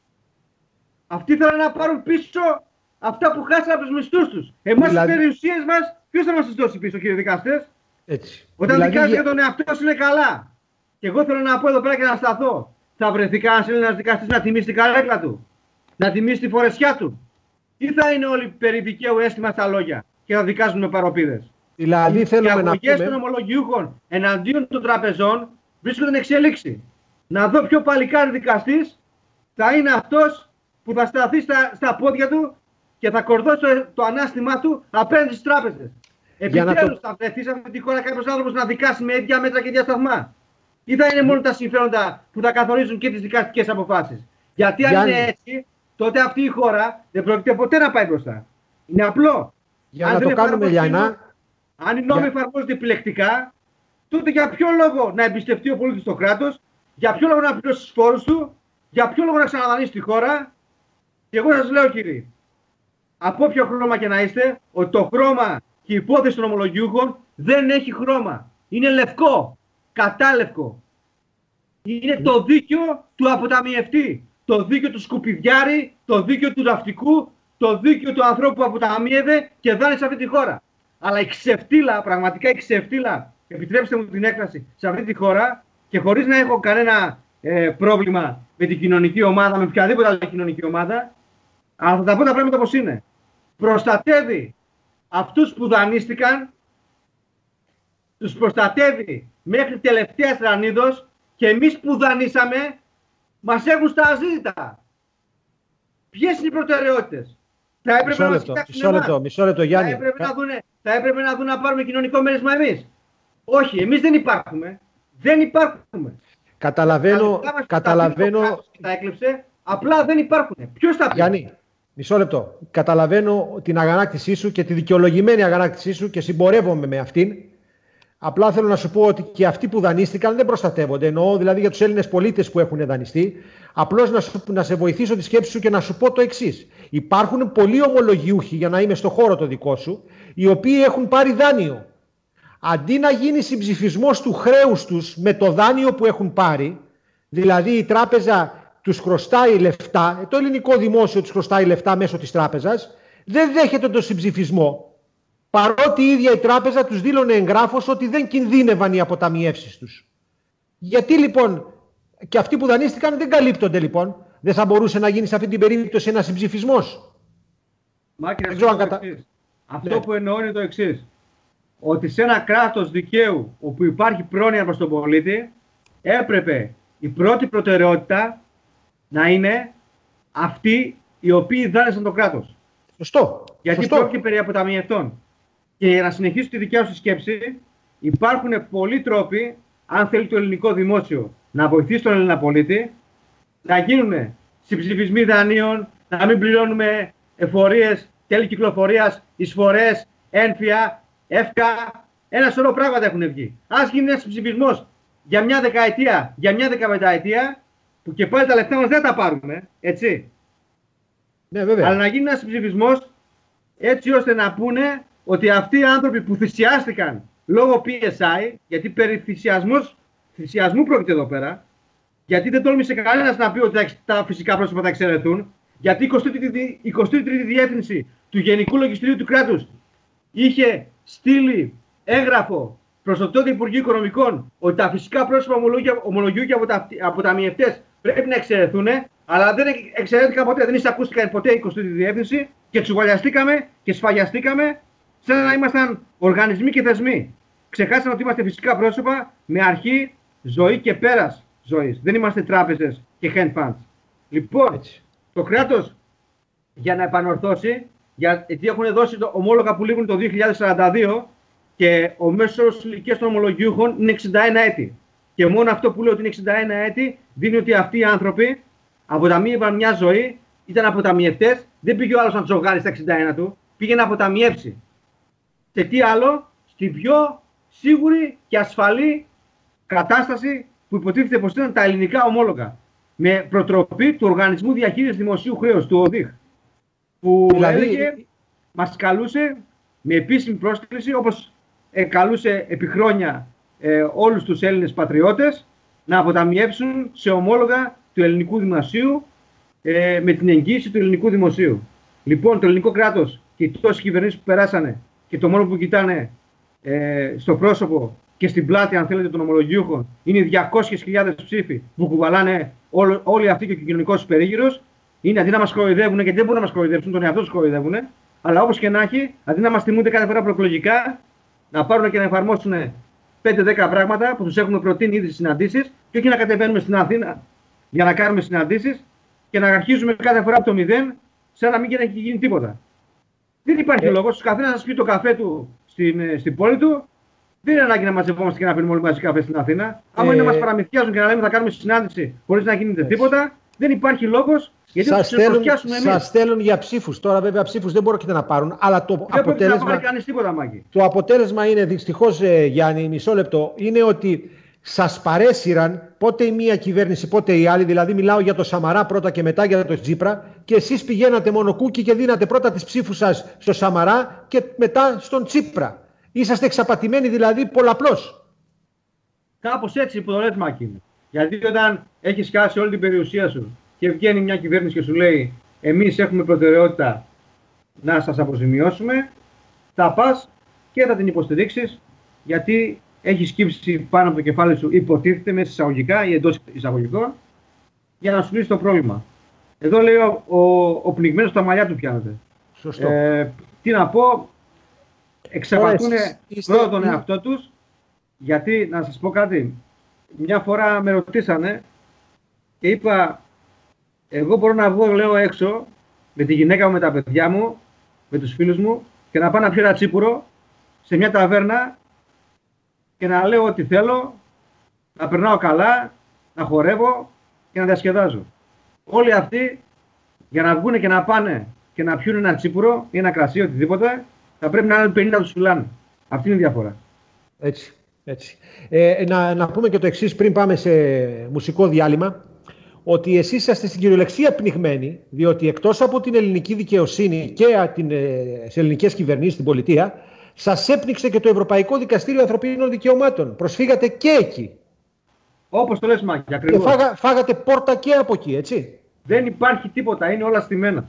Αυτοί θέλουν να πάρουν πίσω αυτά που χάσανε από τους μισθούς τους. Εμάς τις περιουσίες μας, ποιος θα μας τις δώσει πίσω, κύριε δικαστές? Έτσι. Όταν δικάζει για τον εαυτό σου είναι καλά. Και εγώ θέλω να πω εδώ πέρα και να σταθώ. Θα βρεθεί κανένας Έλληνας δικαστής να τιμήσει την καρέκλα του, να τιμήσει τη φορεσιά του, ή θα είναι όλοι περί δικαίου αίσθημα στα λόγια και θα δικάζουν με παροπίδες? Δηλαδή θέλουμε να πούμε... Οι αγωγές των ομολογιούχων εναντίον των τραπεζών βρίσκονται εν εξέλιξη. Να δω ποιο παλικάρι δικαστής θα είναι αυτός που θα σταθεί στα πόδια του και θα κορδώσει το ανάστημά του απέναντι στις τράπεζες. Επιτέλους θα βρεθεί σε αυτή τη χώρα κάποιος άνθρωπος να δικάσει με ίδια μέτρα και ίδια σταθμά? Ή θα είναι μόνο τα συμφέροντα που θα καθορίζουν και τις δικαστικές αποφάσεις? Γιατί αν είναι έτσι, τότε αυτή η χώρα δεν πρόκειται ποτέ να πάει μπροστά. Είναι απλό. Για να το κάνουμε, Λιανά. Αν οι νόμοι εφαρμόζονται επιλεκτικά, τότε για ποιο λόγο να εμπιστευτεί ο πολίτης το κράτος, για ποιο λόγο να πληρώσει τους φόρους του, για ποιο λόγο να ξαναδανείσει τη χώρα? Και εγώ σας λέω, κύριοι, από όποιο χρώμα και να είστε, ότι το χρώμα και η υπόθεση των ομολογιούχων δεν έχει χρώμα. Είναι λευκό, κατάλευκο. Είναι το δίκαιο του αποταμιευτή, το δίκαιο του σκουπιδιάρη, το δίκαιο του ναυτικού, το δίκαιο του ανθρώπου που αποταμίευε και δάνεισε σε αυτή τη χώρα. Αλλά η ξεφτύλα, πραγματικά η ξεφτύλα, επιτρέψτε μου την έκφραση, σε αυτή τη χώρα, και χωρίς να έχω κανένα πρόβλημα με την κοινωνική ομάδα, με οποιαδήποτε άλλη κοινωνική ομάδα, αλλά θα τα πω τα πράγματα όπως είναι. Προστατεύει αυτούς που δανείστηκαν, τους προστατεύει μέχρι τελευταία τρανίδος, και εμείς που δανείσαμε μας έχουν στα αζήτητα. Ποιες είναι οι προτεραιότητες? Θα έπρεπε μισό λεπτό, Γιάννη. Θα έπρεπε να δουν να πάρουμε κοινωνικό μέρισμα εμείς? Όχι, εμείς δεν υπάρχουμε. Δεν υπάρχουμε. Καταλαβαίνω. Τα έκλεψε, απλά δεν υπάρχουν. Ποιος θα πει? Γιάννη, μισό λεπτό. Καταλαβαίνω την αγανάκτησή σου και τη δικαιολογημένη αγανάκτησή σου και συμπορεύομαι με αυτήν. Απλά θέλω να σου πω ότι και αυτοί που δανείστηκαν δεν προστατεύονται. Εννοώ δηλαδή για τους Έλληνες πολίτες που έχουν δανειστεί. Απλώς να σε βοηθήσω τη σκέψη σου και να σου πω το εξής. Υπάρχουν πολλοί ομολογιούχοι, για να είμαι στο χώρο το δικό σου, οι οποίοι έχουν πάρει δάνειο. Αντί να γίνει συμψηφισμός του χρέους τους με το δάνειο που έχουν πάρει, δηλαδή η τράπεζα τους χρωστάει λεφτά, το ελληνικό δημόσιο τους χρωστάει λεφτά μέσω της τράπεζας, δεν δέχεται το συμψηφισμό. Παρότι η ίδια η τράπεζα τους δήλωνε εγγράφος ότι δεν κινδύνευαν οι αποταμιεύσεις τους. Γιατί λοιπόν και αυτοί που δανείστηκαν δεν καλύπτονται λοιπόν? Δεν θα μπορούσε να γίνει σε αυτή την περίπτωση ένα συμψηφισμός? Αυτό που εννοώ είναι το εξής. Ότι σε ένα κράτος δικαίου όπου υπάρχει πρόνοια προς τον πολίτη, έπρεπε η πρώτη προτεραιότητα να είναι αυτοί οι οποίοι δάνεισαν το κράτος. Σωστό. Γιατί πρόκειται περί αποταμιευτών. Και για να συνεχίσω τη δικιά σου σκέψη, υπάρχουν πολλοί τρόποι, αν θέλει το ελληνικό δημόσιο να βοηθήσει τον Έλληνα πολίτη, να γίνουν συμψηφισμοί δανείων, να μην πληρώνουμε εφορίες, τέλη κυκλοφορίας, εισφορές, ένφια, εύκα. Ένα σωρό πράγματα έχουν βγει. Ας γίνει ένας συμψηφισμός για μια δεκαετία, για μια δεκαπενταετία, που και πάλι τα λεφτά μας δεν τα πάρουμε, έτσι. Ναι, βέβαια. Αλλά να γίνει ένας συμψηφισμός έτσι ώστε να πούνε ότι αυτοί οι άνθρωποι που θυσιάστηκαν λόγω PSI, γιατί περί θυσιασμού πρόκειται εδώ πέρα, γιατί δεν τόλμησε κανένας να πει ότι τα φυσικά πρόσωπα θα εξαιρεθούν, γιατί η 23η Διεύθυνση του Γενικού Λογιστηρίου του Κράτους είχε στείλει έγγραφο προς το τότε Υπουργείο Οικονομικών ότι τα φυσικά πρόσωπα ομολογιού και αποταμιευτές πρέπει να εξαιρεθούν, αλλά δεν εξαιρέθηκαν ποτέ, δεν εισακούστηκαν ποτέ η 23η Διεύθυνση και τσουβαλιαστήκαμε και σφαγιαστήκαμε σαν να ήμασταν οργανισμοί και θεσμοί. Ξεχάσαμε ότι είμαστε φυσικά πρόσωπα με αρχή, ζωή και πέρας ζωής. Δεν είμαστε τράπεζες και hand funds. Λοιπόν, το κράτος για να επανορθώσει, γιατί έχουν δώσει ομόλογα που λήγουν το 2042 και ο μέσος ηλικίας των ομολογιούχων είναι 61 έτη. Και μόνο αυτό που λέω ότι είναι 61 έτη δείχνει ότι αυτοί οι άνθρωποι αποταμίευαν μια ζωή, ήταν αποταμιευτές, δεν πήγε ο άλλος να τζογάρει στα 61 του, πήγε να αποταμιεύσει. Σε τι άλλο? Στην πιο σίγουρη και ασφαλή κατάσταση που υποτίθεται πως ήταν τα ελληνικά ομόλογα. Με προτροπή του Οργανισμού Διαχείρισης Δημοσίου Χρέους, του ΟΔΙΧ. Που έλεγε, μας καλούσε με επίσημη πρόσκληση, όπως καλούσε επί χρόνια όλους τους Έλληνες πατριώτες, να αποταμιεύσουν σε ομόλογα του ελληνικού δημοσίου με την εγγύηση του ελληνικού δημοσίου. Λοιπόν, το ελληνικό κράτος και οι τόσες κυβερνήσεις που περάσανε και το μόνο που κοιτάνε στο πρόσωπο και στην πλάτη, αν θέλετε, των ομολογιούχων είναι οι 200.000 ψήφοι που κουβαλάνε όλοι αυτοί και ο κοινωνικός περίγυρος. Είναι αντί να μας κοροϊδεύουν, γιατί δεν μπορούν να μας κοροϊδεύσουν, τον εαυτό τους κοροϊδεύουν, αλλά όπως και να έχει, αντί να μας τιμούνται κάθε φορά προεκλογικά, να πάρουν και να εφαρμόσουν 5-10 πράγματα που τους έχουμε προτείνει ήδη στις συναντήσεις, και όχι να κατεβαίνουμε στην Αθήνα για να κάνουμε συναντήσεις και να αρχίζουμε κάθε φορά από το μηδέν, σαν να μην έχει γίνει τίποτα. Δεν υπάρχει λόγος. Ο καθένας να σας πει το καφέ του στην πόλη του. Δεν είναι ανάγκη να μαζευόμαστε και να πίνουμε όλοι μαζί καφέ στην Αθήνα. Άμα είναι να μας παραμυθιάζουν και να λέμε θα κάνουμε συνάντηση χωρίς να γίνεται τίποτα, δεν υπάρχει λόγος. Γιατί σας στέλνουν για ψήφους. Τώρα, βέβαια, ψήφους δεν μπορείτε να πάρουν. Αλλά το αποτέλεσμα. Δεν μπορεί να κάνει τίποτα, Μάκη. Το αποτέλεσμα είναι, δυστυχώς, Γιάννη, μισό λεπτό, είναι ότι σας παρέσυραν πότε η μία κυβέρνηση, πότε η άλλη. Δηλαδή, μιλάω για το Σαμαρά πρώτα και μετά για το Τσίπρα. Και εσείς πηγαίνατε μονοκούκι και δίνατε πρώτα τις ψήφους σας στο Σαμαρά και μετά στον Τσίπρα. Είσαστε εξαπατημένοι δηλαδή πολλαπλώς. Κάπως έτσι που το λες, Μάκη. Γιατί όταν έχεις χάσει όλη την περιουσία σου και βγαίνει μια κυβέρνηση και σου λέει εμείς έχουμε προτεραιότητα να σας αποζημιώσουμε, θα πας και θα την υποστηρίξεις, γιατί έχεις σκύψει πάνω από το κεφάλι σου, υποτίθεται, μέσα εισαγωγικά ή εντός εισαγωγικών, για να σου λύσει το πρόβλημα. Εδώ λέει ο πνιγμένος στα μαλλιά του πιάνεται. Σωστό. Τι να πω, εξαπατούν πρώτα τον εαυτό τους, γιατί να σας πω κάτι. Μια φορά με ρωτήσανε και είπα, εγώ μπορώ να βγω, λέω, έξω με τη γυναίκα μου, με τα παιδιά μου, με τους φίλους μου και να πάω να πιω ένα τσίπουρο σε μια ταβέρνα και να λέω ό,τι θέλω, να περνάω καλά, να χορεύω και να διασκεδάζω. Όλοι αυτοί για να βγουν και να πάνε και να πιούν ένα τσίπουρο ή ένα κρασί, οτιδήποτε, θα πρέπει να είναι 50 να τους φυλάνε. Αυτή είναι η διαφορά. Έτσι. Να πούμε και το εξής πριν πάμε σε μουσικό διάλειμμα, ότι εσείς είσαστε στην κυριολεξία πνιγμένοι, διότι εκτός από την ελληνική δικαιοσύνη και τις ελληνικές κυβερνήσεις στην πολιτεία, σας έπνιξε και το Ευρωπαϊκό Δικαστήριο Ανθρωπίνων Δικαιωμάτων. Προσφύγατε και εκεί. Όπως το λες, Μάκη, ακριβώς. Και φάγατε πόρτα και από εκεί, έτσι. Δεν υπάρχει τίποτα, είναι όλα στημένα.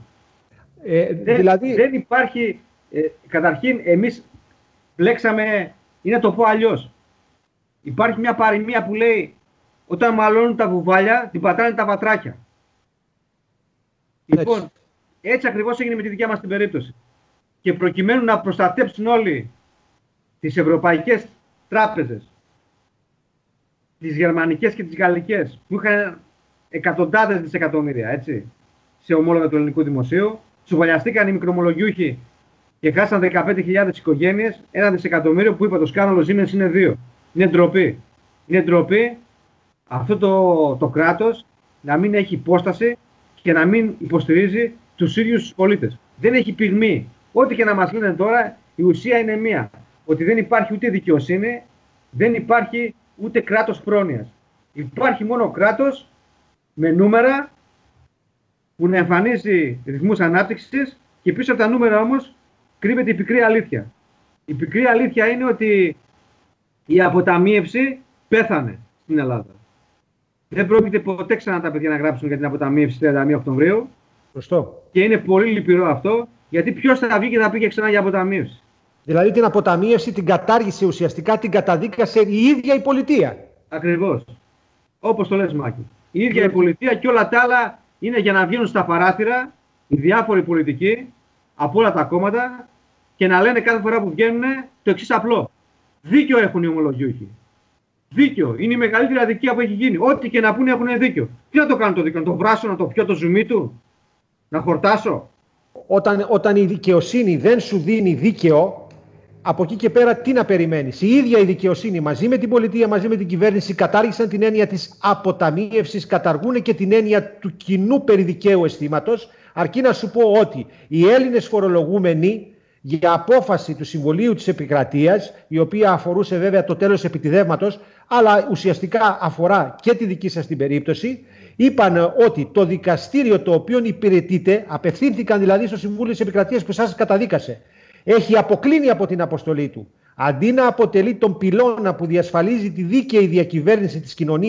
Δεν υπάρχει. Καταρχήν, εμείς μπλέξαμε, ή να το πω αλλιώς. Υπάρχει μια παροιμία που λέει όταν μαλώνουν τα βουβάλια, την πατάνε τα βατράκια. Λοιπόν, έτσι ακριβώς έγινε με τη δικιά μας την περίπτωση. Και προκειμένου να προστατέψουν όλοι τις ευρωπαϊκές τράπεζες, τις γερμανικές και τις γαλλικές, που είχαν εκατοντάδες δισεκατομμύρια, έτσι, σε ομόλογα του ελληνικού δημοσίου, τσουβαλιαστήκαν οι μικρομολογιούχοι και χάσαν 15.000 οικογένειες, 1 δισεκατομμύριο που είπα το σκάνδαλο Siemens είναι 2. Είναι ντροπή. Είναι ντροπή αυτό το κράτος να μην έχει υπόσταση και να μην υποστηρίζει τους ίδιους τους πολίτες. Δεν έχει πυγμή. Ό,τι και να μας λένε τώρα, η ουσία είναι μία. Ότι δεν υπάρχει ούτε δικαιοσύνη, δεν υπάρχει ούτε κράτος πρόνοιας. Υπάρχει μόνο κράτος με νούμερα που να εμφανίζει ρυθμούς ανάπτυξης και πίσω από τα νούμερα όμως κρύβεται η πικρή αλήθεια. Η πικρή αλήθεια είναι ότι η αποταμίευση πέθανε στην Ελλάδα. Δεν πρόκειται ποτέ ξανά τα παιδιά να γράψουν για την αποταμίευση 31 Οκτωβρίου. Σωστό. Και είναι πολύ λυπηρό αυτό, γιατί ποιος θα βγει και θα πήγε ξανά για αποταμίευση. Δηλαδή την αποταμίευση την κατάργησε ουσιαστικά, την καταδίκασε η ίδια η πολιτεία. Ακριβώς. Όπως το λες, Μάκη. Η ίδια η πολιτεία και όλα τα άλλα είναι για να βγαίνουν στα παράθυρα οι διάφοροι πολιτικοί από όλα τα κόμματα και να λένε κάθε φορά που βγαίνουν το εξής απλό. Δίκιο έχουν οι ομολογιούχοι. Δίκιο. Είναι η μεγαλύτερη αδικία που έχει γίνει. Ό,τι και να πούνε έχουν δίκιο. Τι να το κάνω το δίκιο, να το βράσω, να το πιω το ζουμί του, να χορτάσω. Όταν η δικαιοσύνη δεν σου δίνει δίκαιο, από εκεί και πέρα τι να περιμένεις. Η ίδια η δικαιοσύνη μαζί με την πολιτεία, μαζί με την κυβέρνηση κατάργησαν την έννοια της αποταμίευσης, καταργούν και την έννοια του κοινού περιδικαίου αισθήματος, αρκεί να σου πω ότι οι Έλληνες φορολογούμενοι για απόφαση του Συμβουλίου της Επικρατείας, η οποία αφορούσε βέβαια το τέλος επιτιδεύματος, αλλά ουσιαστικά αφορά και τη δική σας την περίπτωση, είπαν ότι το δικαστήριο το οποίο υπηρετείται, απευθύνθηκαν δηλαδή στο Συμβούλιο της Επικρατείας που σας καταδίκασε, έχει αποκλίνει από την αποστολή του. Αντί να αποτελεί τον πυλώνα που διασφαλίζει τη δίκαιη διακυβέρνηση της κοινωνίας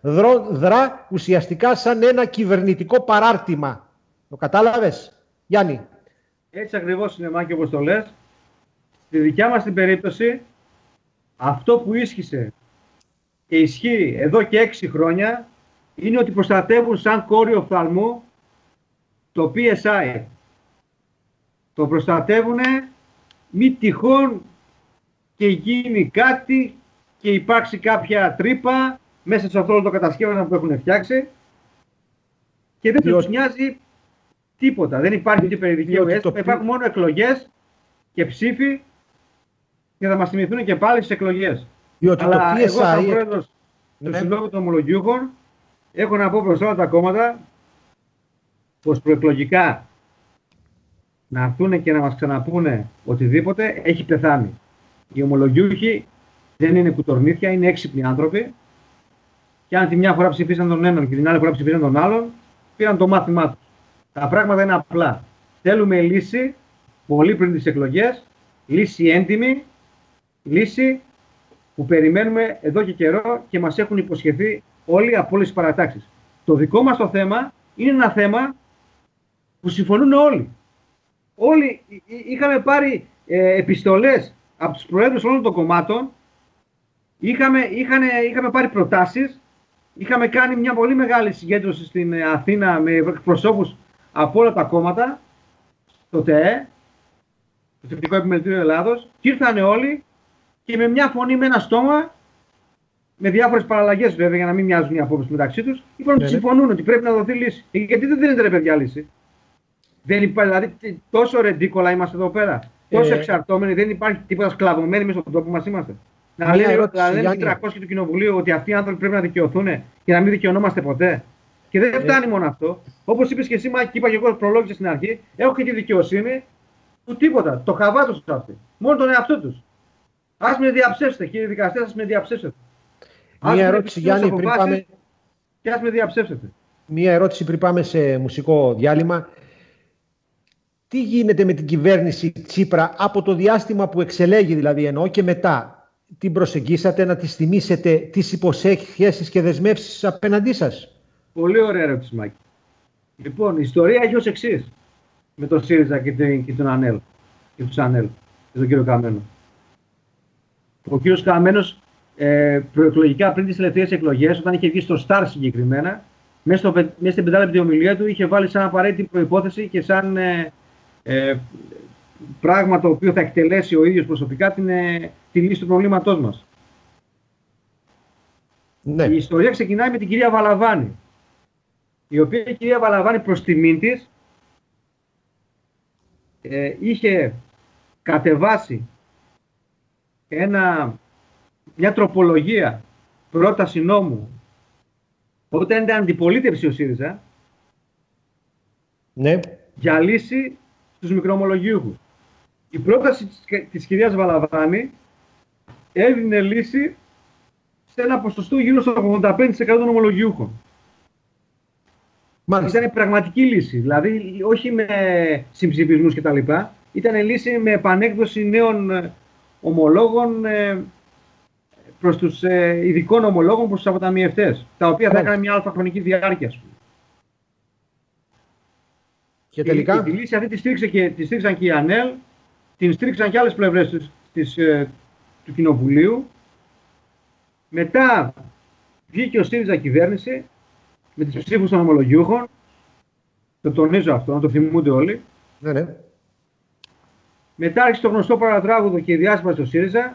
δρά ουσιαστικά σαν ένα κυβερνητικό παράρτημα. Το κατάλαβες, Γιάννη? Έτσι ακριβώς είναι, Μάκη, όπως το λες. Στη δικιά μας την περίπτωση, αυτό που ίσχυσε και ισχύει εδώ και 6 χρόνια είναι ότι προστατεύουν σαν κόριο οφθαλμού το PSI. Το προστατεύουν μη τυχόν και γίνει κάτι και υπάρξει κάποια τρύπα μέσα σε αυτό το κατασκεύασμα που έχουν φτιάξει και δεν τους νοιάζει τίποτα. Δεν υπάρχει ούτε περιδικαίο αίσθημα. Υπάρχουν μόνο εκλογές και ψήφοι και θα μας θυμηθούν και πάλι στις εκλογές. Διότι αλλά το PSI... εγώ σαν πρόεδρος του Συλλόγου των Ομολογιούχων έχω να πω προς όλα τα κόμματα πως προεκλογικά να έρθουν και να μας ξαναπούνε οτιδήποτε έχει πεθάνει. Οι ομολογιούχοι δεν είναι κουτορνίθια, είναι έξυπνοι άνθρωποι και αν τη μια φορά ψηφίσαν τον έναν και την άλλη φορά ψηφίσαν τον άλλον, πήραν το μάθημά τους. Τα πράγματα είναι απλά. Θέλουμε λύση πολύ πριν τις εκλογές, λύση έντιμη, λύση που περιμένουμε εδώ και καιρό και μας έχουν υποσχεθεί όλοι από όλες τις παρατάξεις. Το δικό μας το θέμα είναι ένα θέμα που συμφωνούν όλοι. Όλοι είχαμε πάρει επιστολές από τους προέδρους όλων των κομμάτων, είχαμε πάρει προτάσεις, είχαμε κάνει μια πολύ μεγάλη συγκέντρωση στην Αθήνα με εκπροσώπους από όλα τα κόμματα, το ΤΕΕ, το Τεχνικό Επιμελητήριο Ελλάδος, και ήρθαν όλοι και με μια φωνή, με ένα στόμα, με διάφορες παραλλαγές βέβαια για να μην μοιάζουν οι απόψεις μεταξύ τους, είπαν ότι συμφωνούν ότι πρέπει να δοθεί λύση. Γιατί δεν δίνεται, ρε παιδιά, λύση? Δεν υπάρχει, δηλαδή, τόσο ρεντίκολα είμαστε εδώ πέρα. Τόσο εξαρτώμενοι, δεν υπάρχει τίποτα σκλαβωμένοι μέσα στον τόπο μας είμαστε. Να λένε οι 300 του Κοινοβουλίου ότι αυτοί οι άνθρωποι πρέπει να δικαιωθούν και να μην δικαιωνόμαστε ποτέ. Και δεν φτάνει μόνο αυτό. Όπως είπες και εσύ, Μάκη, και είπα και εγώ, προλόγησα στην αρχή, έχω και τη δικαιοσύνη του τίποτα. Το χαβά τους αυτοί. Μόνο τον εαυτό τους. Ας με διαψεύσετε, κύριοι δικαστές, ας με διαψεύσετε. Μία ερώτηση, Γιάννη, πριν πάμε... Και ας με διαψεύσετε. Μία ερώτηση πριν πάμε σε μουσικό διάλειμμα. Τι γίνεται με την κυβέρνηση Τσίπρα από το διάστημα που εξελέγει, δηλαδή εννοώ, και μετά? Την προσεγγίσατε να της θυμίσετε τις υποσχέσεις και δεσμεύσεις απέναντί σας? Πολύ ωραία ερώτηση, Μάκη. Λοιπόν, η ιστορία έχει ως εξής με τον ΣΥΡΙΖΑ και τον ΑΝΕΛ και τους ΑΝΕΛ και τον κύριο Καμένο. Ο κύριος Καμένος προεκλογικά πριν τις τελευταίες εκλογές, όταν είχε βγει στο ΣΤΑΡ συγκεκριμένα, μέσα στην 5λεπτή ομιλία του είχε βάλει σαν απαραίτητη προϋπόθεση και σαν πράγμα το οποίο θα εκτελέσει ο ίδιος προσωπικά τη λύση του προβλήματός μας. Ναι. Η ιστορία ξεκινάει με την κυρία Βαλαβάνη, η οποία η κυρία Βαλαβάνη προς τιμήν της είχε κατεβάσει μια τροπολογία, πρόταση νόμου, όταν ήταν αντιπολίτευση ο ΣΥΡΙΖΑ, ναι, για λύση στους μικροομολογιούχους. Η πρόταση της κυρίας Βαλαβάνη έδινε λύση σε ένα ποσοστό γύρω στο 85% των ομολογιούχων. Ήταν πραγματική λύση, δηλαδή όχι με συμψηφισμούς κτλ. Ήταν λύση με επανέκδοση νέων ομολόγων προς τους ειδικών ομολόγων, προς τους αποταμιευτές, τα οποία θα έκαναν μια αλφα χρονική διάρκεια. Και τελικά... Τη λύση αυτή τη στήριξαν και οι ΑΝΕΛ, την στήριξαν και άλλες πλευρές του Κοινοβουλίου. Μετά βγήκε ο ΣΥΡΙΖΑ κυβέρνηση με τις ψήφους των ομολογιούχων. Το τονίζω αυτό, να το θυμούνται όλοι. Ναι. Μετά άρχισε το γνωστό παρατράγουδο και η διάσπαση του ΣΥΡΙΖΑ.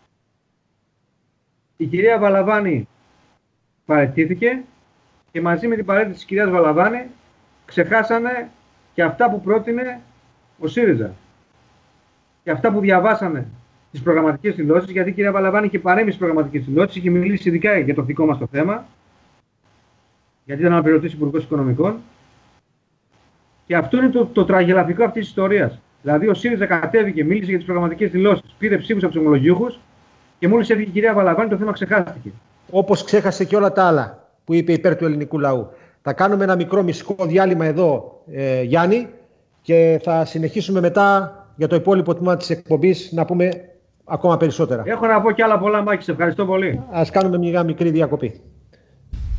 Η κυρία Βαλαβάνη παραιτήθηκε και μαζί με την παρέτηση της κυρίας Βαλαβάνη ξεχάσανε και αυτά που πρότεινε ο ΣΥΡΙΖΑ και αυτά που διαβάσανε τις προγραμματικές δηλώσεις, γιατί η κυρία Βαλαβάνη είχε παρέμβει στις προγραμματικές δηλώσεις, είχε μιλήσει ειδικά για το δικό μας το θέμα, γιατί ήταν αναπληρωτής υπουργός οικονομικών. Και αυτό είναι το τραγελαφικό αυτής της ιστορίας. Δηλαδή ο ΣΥΡΙΖΑ κατέβηκε, μίλησε για τις προγραμματικές δηλώσεις, πήρε ψήφους από τους ομολογιούχους και μόλις έφυγε η κυρία Βαλαβάνη το θέμα ξεχάστηκε. Όπως ξέχασε και όλα τα άλλα που είπε υπέρ του ελληνικού λαού. Θα κάνουμε ένα μικρό μουσικό διάλειμμα εδώ, Γιάννη, και θα συνεχίσουμε μετά για το υπόλοιπο τμήμα της εκπομπής να πούμε ακόμα περισσότερα. Έχω να πω κι άλλα πολλά, Μάκη. Σε ευχαριστώ πολύ. Ας κάνουμε μια μικρή διακοπή.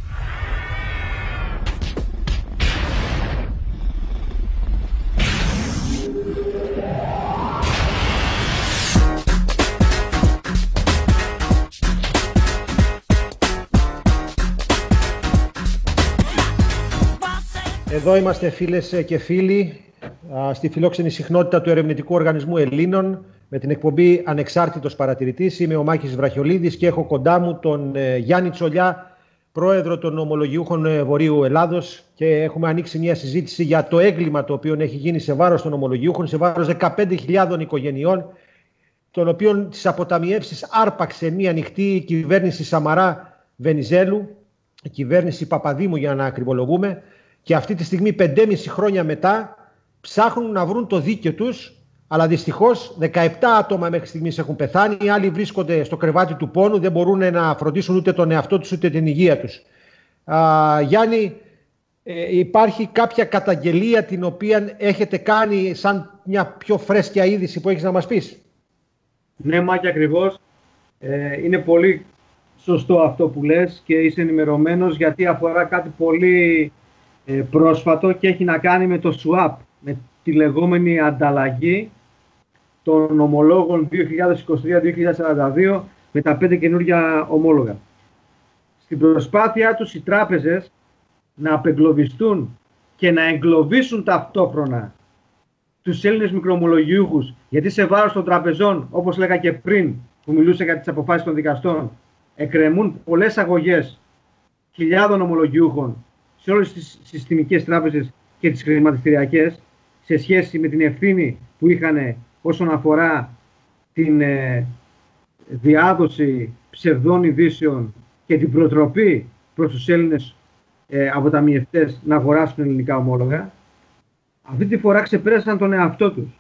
Εδώ είμαστε φίλες και φίλοι στη φιλόξενη συχνότητα του Ερευνητικού Οργανισμού Ελλήνων με την εκπομπή Ανεξάρτητος Παρατηρητής. Είμαι ο Μάκης Βραχιολίδης και έχω κοντά μου τον Γιάννη Τσολιά, πρόεδρο των ομολογιούχων Βορείου Ελλάδος, και έχουμε ανοίξει μια συζήτηση για το έγκλημα το οποίο έχει γίνει σε βάρος των ομολογιούχων, σε βάρος 15.000 οικογενειών, των οποίων τις αποταμιεύσεις άρπαξε μια ανοιχτή κυβέρνηση Σαμαρά Βενιζέλου, η κυβέρνηση Παπαδήμου για να ακριβολογούμε, και αυτή τη στιγμή 5,5 χρόνια μετά ψάχνουν να βρουν το δίκαιο τους, αλλά δυστυχώς 17 άτομα μέχρι στιγμής έχουν πεθάνει, οι άλλοι βρίσκονται στο κρεβάτι του πόνου, δεν μπορούν να φροντίσουν ούτε τον εαυτό τους ούτε την υγεία τους. Γιάννη, υπάρχει κάποια καταγγελία την οποία έχετε κάνει σαν μια πιο φρέσκια είδηση που έχεις να μας πεις? Ναι, Μάκη, ακριβώς. Είναι πολύ σωστό αυτό που λες και είσαι ενημερωμένος, γιατί αφορά κάτι πολύ πρόσφατο και έχει να κάνει με το swap, με τη λεγόμενη ανταλλαγή των ομολόγων 2023-2042 με τα 5 καινούργια ομόλογα. Στην προσπάθειά τους οι τράπεζες να απεγκλωβιστούν και να εγκλωβίσουν ταυτόχρονα τους Έλληνες μικροομολογιούχους, γιατί σε βάρος των τραπεζών, όπως λέγα και πριν που μιλούσα για τις αποφάσεις των δικαστών, εκκρεμούν πολλές αγωγές χιλιάδων ομολογιούχων σε όλες τις συστημικές τράπεζες και τις χρηματιστηριακές, σε σχέση με την ευθύνη που είχαν όσον αφορά την διάδοση ψευδών ειδήσεων και την προτροπή προς τους Έλληνες αποταμιευτές να αγοράσουν ελληνικά ομόλογα. Αυτή τη φορά ξεπέρασαν τον εαυτό τους.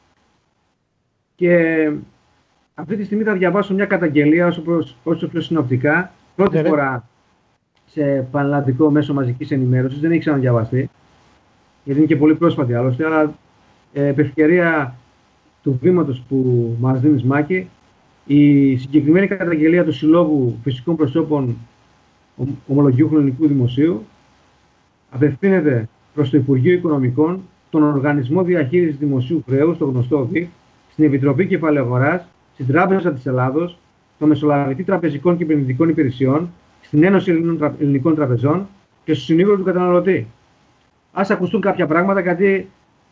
Και αυτή τη στιγμή θα διαβάσω μια καταγγελία όσο πιο συνοπτικά. Πρώτη φορά σε πανελλαδικό μέσο μαζικής ενημέρωσης, δεν έχει ξαναδιαβαστεί, γιατί είναι και πολύ πρόσφατη άλλωστε, αλλά επ' ευκαιρία του βήματος που μας δίνεις, Μάκη, η συγκεκριμένη καταγγελία του Συλλόγου Φυσικών Προσώπων Ομολογιούχων Ελληνικού Δημοσίου απευθύνεται προς το Υπουργείο Οικονομικών, τον Οργανισμό Διαχείρισης Δημοσίου Χρέους, το γνωστό ΔΙΚ, στην Επιτροπή Κεφαλαίου Αγοράς, στην Τράπεζα της Ελλάδος, το Μεσολαβητή Τραπεζικών και Επενδυτικών Υπηρεσιών, στην Ένωση Ελληνικών Τραπεζών και στο Συνήγορο του Καταναλωτή. Ας ακουστούν κάποια πράγματα, γιατί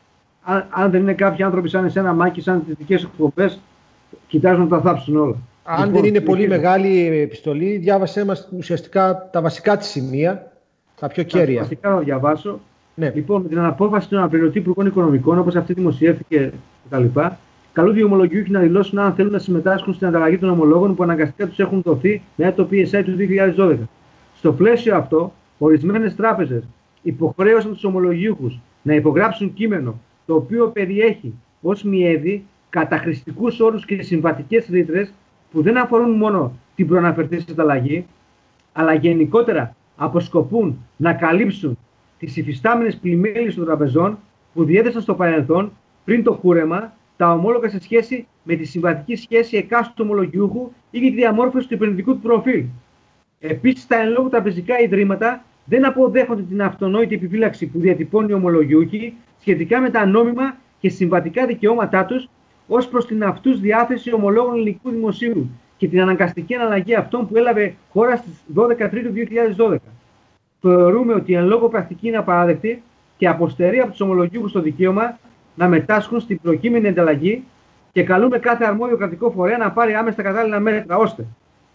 αν δεν είναι κάποιοι άνθρωποι σαν εσένα, Μάκη, σαν τις δικές εκπομπές, κοιτάζουν να τα θάψουν όλα. Αν δεν είναι πολύ μεγάλη επιστολή, διάβασέ μας ουσιαστικά τα βασικά της σημεία, τα πιο κέρια. Τα βασικά θα διαβάσω. Ναι. Λοιπόν, με την αναπόφαση των αναπληρωτή υπουργών οικονομικών, όπως αυτή δημοσιεύτηκε κτλ., καλούνται οι ομολογιούχοι να δηλώσουν αν θέλουν να συμμετάσχουν στην ανταλλαγή των ομολόγων που αναγκαστικά τους έχουν δοθεί μετά το PSI του 2012. Στο πλαίσιο αυτό, ορισμένες τράπεζες υποχρέωσαν τους ομολογιούχους να υπογράψουν κείμενο το οποίο περιέχει ως μιέδη καταχρηστικούς όρους και συμβατικές ρήτρες που δεν αφορούν μόνο την προαναφερθή ανταλλαγή, αλλά γενικότερα αποσκοπούν να καλύψουν τις υφιστάμενες πλημμύρες των τραπεζών που διέθεσαν στο παρελθόν, πριν το κούρεμα, τα ομόλογα σε σχέση με τη συμβατική σχέση εκάστοτε ομολογιούχου ή και τη διαμόρφωση του επενδυτικού του προφίλ. Επίσης, τα εν λόγω τραπεζικά ιδρύματα δεν αποδέχονται την αυτονόητη επιφύλαξη που διατυπώνουν οι ομολογιούχοι σχετικά με τα νόμιμα και συμβατικά δικαιώματά τους ως προς την αυτούς διάθεση ομολόγων ελληνικού δημοσίου και την αναγκαστική αναλλαγή αυτών που έλαβε χώρα στις 12 Τρίτου 2012. Θεωρούμε ότι η εν λόγω πρακτική είναι απαράδεκτη και αποστερεί από τους ομολογιούχους το δικαίωμα να μετάσχουν στην προκείμενη ανταλλαγή και καλούμε κάθε αρμόδιο κρατικό φορέα να πάρει άμεσα κατάλληλα μέτρα ώστε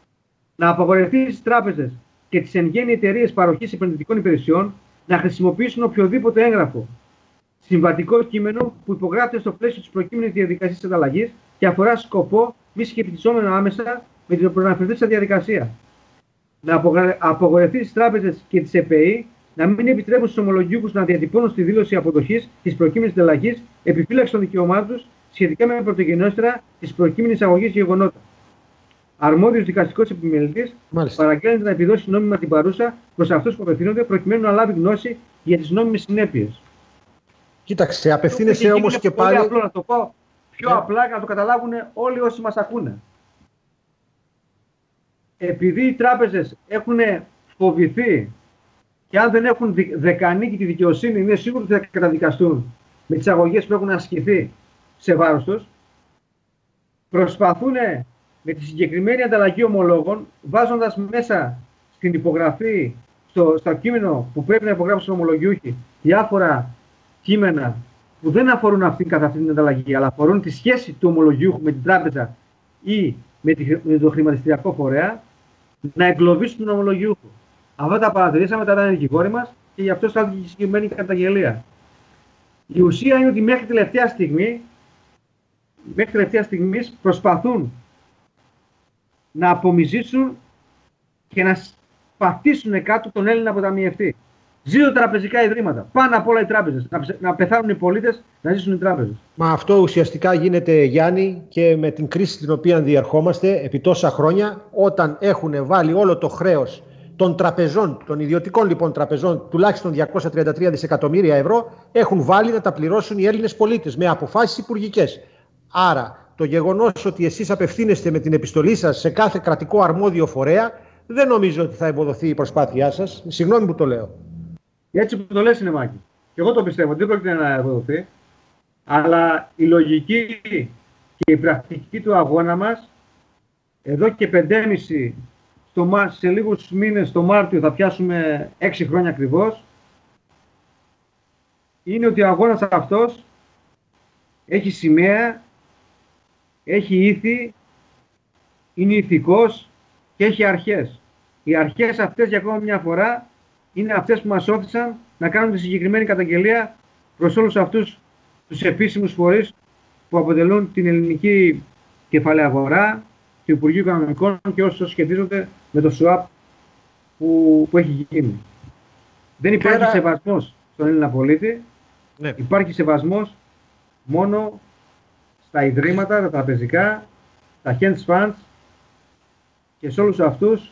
να απαγορευτεί στις τράπεζες και τις εν γέννη εταιρείες παροχής επενδυτικών υπηρεσιών να χρησιμοποιήσουν οποιοδήποτε έγγραφο συμβατικό κείμενο που υπογράφεται στο πλαίσιο της προκείμενης διαδικασίας ανταλλαγής και αφορά σκοπό μη συγχετιζόμενο άμεσα με την προαναφερθήσα διαδικασία. Να απογορευτεί στις τράπεζες και τις ΕΠΕΗ να μην επιτρέπουν στους ομολογιούχους να διατυπώνουν στη δήλωση αποδοχής της προκείμενης ανταλλαγής επιφύλαξη των δικαιωμάτων τους σχετικά με πρωτογενέστερα της προκείμενης αγωγής γεγονότα. Αρμόδιος δικαστικός επιμελητής παραγγέλνεται να επιδώσει νόμιμα την παρούσα προς αυτούς που απευθύνονται προκειμένου να λάβει γνώση για τις νόμιμες συνέπειες. Κοίταξε, απευθύνεσαι όμως και πάλι. Πολύ απλό να το πω πιο απλά για να το καταλάβουν όλοι όσοι μας ακούνε. Επειδή οι τράπεζες έχουν φοβηθεί και αν δεν έχουν δεκανίκη τη δικαιοσύνη, είναι σίγουρο ότι θα καταδικαστούν με τις αγωγές που έχουν ασκηθεί σε βάρος τους, προσπαθούν με τη συγκεκριμένη ανταλλαγή ομολόγων, βάζοντας μέσα στην υπογραφή στο κείμενο που πρέπει να υπογράψουν οι ομολογιούχοι διάφορα κείμενα που δεν αφορούν αυτήν καθ' αυτήν την ανταλλαγή, αλλά αφορούν τη σχέση του ομολογιούχου με την τράπεζα ή με το χρηματιστηριακό φορέα, να εγκλωβίσουν τον ομολογιούχο. Αυτά τα παρατηρήσαμε, τα ήταν οι δικηγόροι μας και γι' αυτό στάλθηκε η συγκεκριμένη καταγγελία. Η ουσία είναι ότι μέχρι τελευταία στιγμή προσπαθούν να απομυζήσουν και να πατήσουν κάτω τον Έλληνα αποταμιευτή. Ζήτω τραπεζικά ιδρύματα. Πάνω απ' όλα οι τράπεζες. Να πεθάνουν οι πολίτες, να ζήσουν οι τράπεζες. Μα αυτό ουσιαστικά γίνεται, Γιάννη, και με την κρίση την οποία διερχόμαστε επί τόσα χρόνια, όταν έχουν βάλει όλο το χρέος των τραπεζών, των ιδιωτικών λοιπόν τραπεζών, τουλάχιστον 233 δισεκατομμύρια ευρώ, έχουν βάλει να τα πληρώσουν οι Έλληνες πολίτες με αποφάσεις υπουργικές. Άρα, το γεγονός ότι εσείς απευθύνεστε με την επιστολή σας σε κάθε κρατικό αρμόδιο φορέα, δεν νομίζω ότι θα ευοδοθεί η προσπάθειά σας. Συγγνώμη που το λέω. Έτσι που το λες, είναι Μάκη. Και εγώ το πιστεύω, δεν πρόκειται να ευοδοθεί. Αλλά η λογική και η πρακτική του αγώνα μας, εδώ και 5,5, σε λίγους μήνες, το Μάρτιο θα πιάσουμε 6 χρόνια ακριβώς, είναι ότι ο αγώνας αυτός έχει σημαία, έχει ήθη, είναι ηθικός και έχει αρχές. Οι αρχές αυτές, για ακόμα μια φορά, είναι αυτές που μας όθησαν να κάνουμε τη συγκεκριμένη καταγγελία προς όλους αυτούς τους επίσημους φορείς που αποτελούν την ελληνική κεφαλαία αγορά, του Υπουργείου Οικονομικών και όσους σχετίζονται με το swap που έχει γίνει. Δεν υπάρχει σεβασμός στον Έλληνα πολίτη. Ναι. Υπάρχει σεβασμός μόνο στα ιδρύματα, τα τραπεζικά, τα hedge funds και σε όλους αυτούς,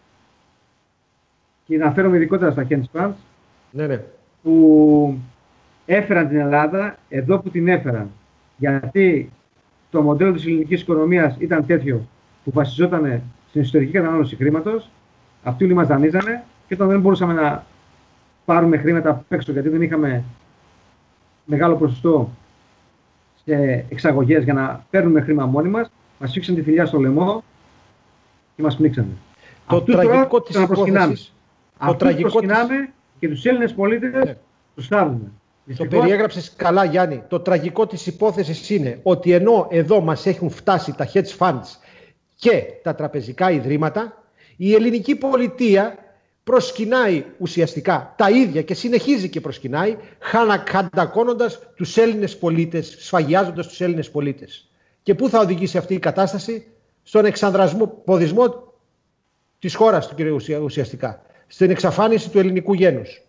και να φέρουμε ειδικότερα στα hedge funds, ναι, που έφεραν την Ελλάδα εδώ που την έφεραν. Γιατί το μοντέλο της ελληνικής οικονομίας ήταν τέτοιο που βασιζόταν στην εσωτερική κατανάλωση χρήματος. Αυτοί όλοι μας δανείζανε και όταν δεν μπορούσαμε να πάρουμε χρήματα απ' έξω, γιατί δεν είχαμε μεγάλο ποσοστό σε εξαγωγές για να παίρνουμε χρήμα μόνοι μας, μας φίξαν τη φιλιά στο λαιμό και μας πνίξανε. Το τραγικό της υπόθεσης. Αυτούς προσκυνάμε και τους Έλληνες πολίτες τους θάβουμε. Το περιέγραψες καλά, Γιάννη. Το τραγικό της υπόθεσης είναι ότι ενώ εδώ μας έχουν φτάσει τα hedge funds και τα τραπεζικά ιδρύματα, η ελληνική πολιτεία προσκυνάει ουσιαστικά τα ίδια και συνεχίζει και προσκυνάει, χαντακώνοντας τους Έλληνες πολίτες, σφαγιάζοντας τους Έλληνες πολίτες. Και πού θα οδηγήσει αυτή η κατάσταση? Στον εξανδρασμό της χώρας, ουσιαστικά. Στην εξαφάνιση του ελληνικού γένους.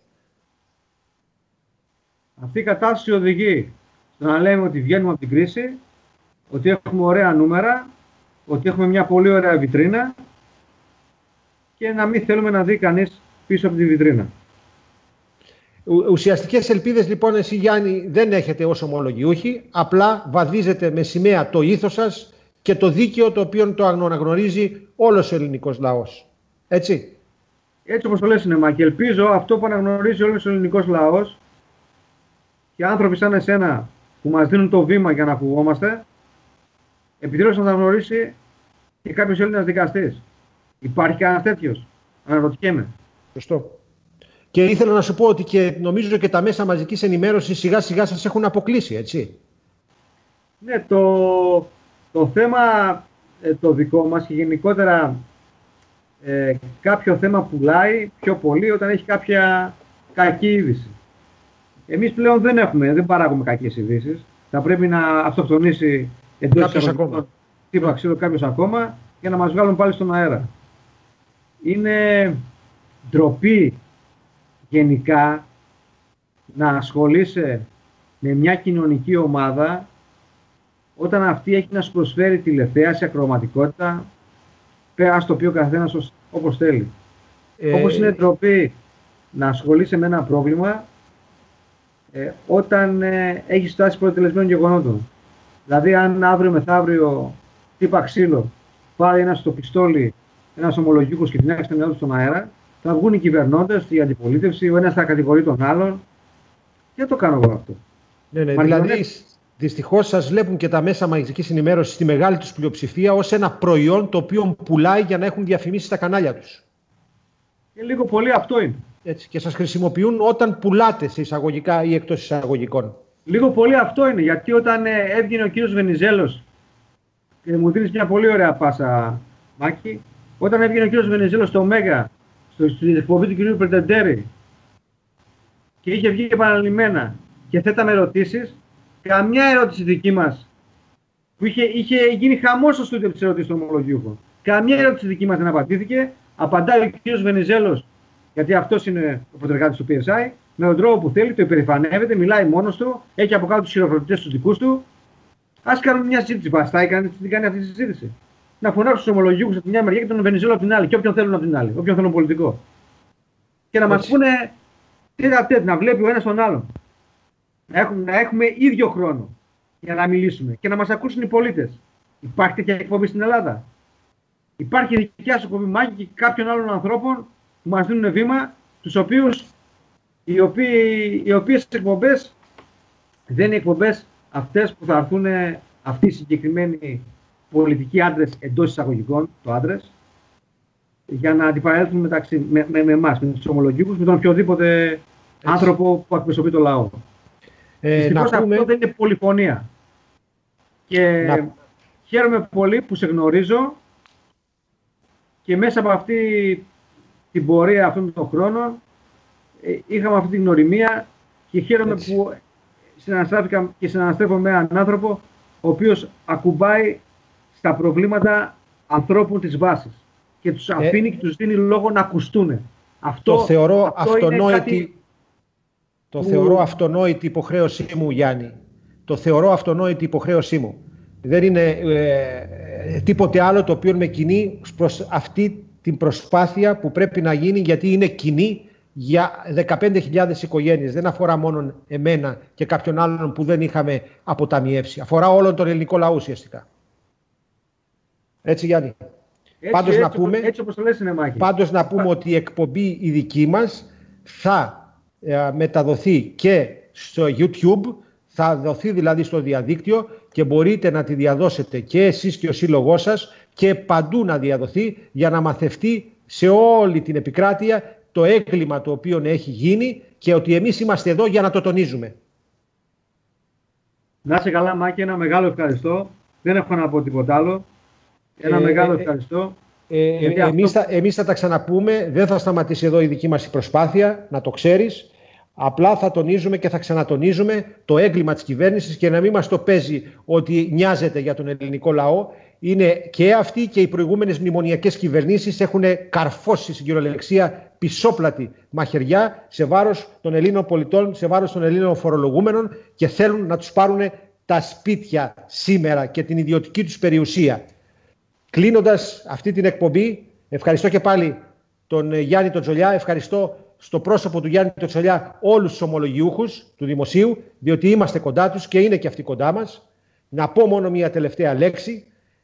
Αυτή η κατάσταση οδηγεί στο να λέμε ότι βγαίνουμε από την κρίση, ότι έχουμε ωραία νούμερα, ότι έχουμε μια πολύ ωραία βιτρίνα και να μην θέλουμε να δει κανείς πίσω από τη βιτρίνα. Ουσιαστικές ελπίδες λοιπόν εσύ, Γιάννη, δεν έχετε ως ομολογιούχοι, απλά βαδίζετε με σημαία το ήθος σας και το δίκαιο το οποίο το αναγνωρίζει όλος ο ελληνικός λαός. Έτσι. Έτσι όπως το λες, είναι Μάκη. Ελπίζω αυτό που αναγνωρίζει όλος ο ελληνικός λαός και άνθρωποι σαν εσένα που μας δίνουν το βήμα για να ακουγόμαστε, επιτέλους να αναγνωρίσει και κάποιος Έλληνας δικαστής. Υπάρχει κανένας τέτοιος? Αναρωτιέμαι. Σωστό. Και ήθελα να σου πω ότι και νομίζω και τα μέσα μαζικής ενημέρωσης σιγά σιγά σας έχουν αποκλείσει, έτσι. Ναι, το θέμα το δικό μας και γενικότερα κάποιο θέμα πουλάει πιο πολύ όταν έχει κάποια κακή είδηση. Εμείς πλέον δεν παράγουμε κακές ειδήσεις. Θα πρέπει να αυτοκτονήσει εντός κάποιος ακόμα για να μας βγάλουν πάλι στον αέρα. Είναι ντροπή γενικά να ασχολείσαι με μια κοινωνική ομάδα όταν αυτή έχει να σου προσφέρει τηλεθέαση, ακροματικότητα, ας το πει ο καθένας όπως θέλει. Όπως είναι ντροπή να ασχολείσαι με ένα πρόβλημα όταν έχεις φτάσει προτελεσμένων γεγονότων. Δηλαδή, αν αύριο μεθαύριο τύπα ξύλο πάρει ένας στο πιστόλι, ένας ομολογιούχος και την άξει τα μυαλά του στον αέρα, θα βγουν οι κυβερνώντες, η αντιπολίτευση, ο ένας θα κατηγορεί τον άλλον. Και το κάνω εγώ αυτό. Ναι, δηλαδή, δυστυχώς σας βλέπουν και τα μέσα μαζικής ενημέρωσης στη μεγάλη τους πλειοψηφία ως ένα προϊόν το οποίο πουλάει για να έχουν διαφημίσει στα κανάλια τους. Λίγο πολύ αυτό είναι. Έτσι, και σας χρησιμοποιούν όταν πουλάτε σε εισαγωγικά ή εκτός εισαγωγικών. Λίγο πολύ αυτό είναι, γιατί όταν έβγαινε ο κύριος Βενιζέλος, και μου δίνεις μια πολύ ωραία πάσα, Μάκη, όταν έβγαινε ο κύριος Βενιζέλος στο Μέγα, στην εκπομπή του κυρίου Πρετεντέρη, και είχε βγει επαναλημμένα και θέταμε ερωτήσεις, καμιά ερώτηση δική μας, που είχε γίνει χαμός στο στούντιο της ερωτήσης των ομολογιούχων, καμιά ερώτηση δική μας δεν απαντήθηκε. Απαντάει ο κύριος Βενιζέλος, γιατί αυτός είναι ο πρωτεργάτης του PSI, με τον τρόπο που θέλει, το υπερηφανεύεται, μιλάει μόνος του, έχει από κάτω τους χειροκροτητές τους δικούς του. Ας κάνουμε μια συζήτηση. Βαστάει κανείς τι κάνει αυτή τη συζήτηση. Να φωνάξουν τους ομολογιούχους από τη μια μεριά και τον Βενιζέλο από την άλλη. Και όποιον θέλουν από την άλλη. Όποιον θέλουν πολιτικό. Και να μας πούνε τέτα-τέτ, να βλέπει ο ένας τον άλλον. Να έχουμε ίδιο χρόνο για να μιλήσουμε και να μας ακούσουν οι πολίτες. Υπάρχει τέτοια εκπομπή στην Ελλάδα? Υπάρχει δικιά σου εκπομπή, Μάκη, και κάποιων άλλων ανθρώπων που μας δίνουν βήμα, τους οποίους οι οποίες εκπομπές δεν είναι εκπομπές αυτές που θα έρθουν αυτοί οι συγκεκριμένοι πολιτικοί άντρες εντός εισαγωγικών, το άντρες, για να αντιπαρέλθουν με εμάς, με τους ομολογικούς, με τον οποιοδήποτε άνθρωπο που εκπροσωπεί το λαό. Δυστυχώς αυτό δεν είναι πολυφωνία. Και χαίρομαι πολύ που σε γνωρίζω και μέσα από αυτή την πορεία αυτών των χρόνων είχαμε αυτή την γνωριμία και χαίρομαι που συναναστράφηκα και συναναστρέφω με έναν άνθρωπο ο οποίος ακουμπάει στα προβλήματα ανθρώπων της βάσης και τους αφήνει και τους δίνει λόγο να ακουστούν. Το θεωρώ αυτονόητη. Το θεωρώ αυτονόητη υποχρέωσή μου, Γιάννη. Το θεωρώ αυτονόητη υποχρέωσή μου. Δεν είναι τίποτε άλλο το οποίο με κινεί προς αυτή την προσπάθεια που πρέπει να γίνει, γιατί είναι κοινή για 15.000 οικογένειες. Δεν αφορά μόνο εμένα και κάποιον άλλον που δεν είχαμε αποταμιεύσει. Αφορά όλον τον ελληνικό λαό ουσιαστικά. Έτσι, Γιάννη. Πάντως να πούμε ότι η εκπομπή η δική μας θα μεταδοθεί και στο YouTube, θα δοθεί δηλαδή στο διαδίκτυο και μπορείτε να τη διαδώσετε και εσείς και ο σύλλογός σας και παντού να διαδοθεί για να μαθευτεί σε όλη την επικράτεια το έγκλημα το οποίο έχει γίνει και ότι εμείς είμαστε εδώ για να το τονίζουμε. Να είσαι καλά, Μάκη, ένα μεγάλο ευχαριστώ. Δεν έχω να πω τίποτα άλλο. Ένα μεγάλο ευχαριστώ. Εμείς θα τα ξαναπούμε, δεν θα σταματήσει εδώ η δική μας η προσπάθεια, να το ξέρεις. Απλά θα τονίζουμε και θα ξανατονίζουμε το έγκλημα της κυβέρνησης και να μην μας το παίζει ότι νοιάζεται για τον ελληνικό λαό. Είναι και αυτοί και οι προηγούμενες μνημονιακές κυβερνήσεις έχουν καρφώσει στην κυριολεξία πισόπλατη μαχαιριά σε βάρος των Ελλήνων πολιτών, σε βάρος των Ελλήνων φορολογούμενων και θέλουν να τους πάρουν τα σπίτια σήμερα και την ιδιωτική τους περιουσία. Κλείνοντας αυτή την εκπομπή, ευχαριστώ και πάλι τον Γιάννη τον Τζολιά, ευχαριστώ στο πρόσωπο του Γιάννη τον Τζολιά όλους τους ομολογιούχους του Δημοσίου, διότι είμαστε κοντά τους και είναι και αυτοί κοντά μας. Να πω μόνο μια τελευταία λέξη,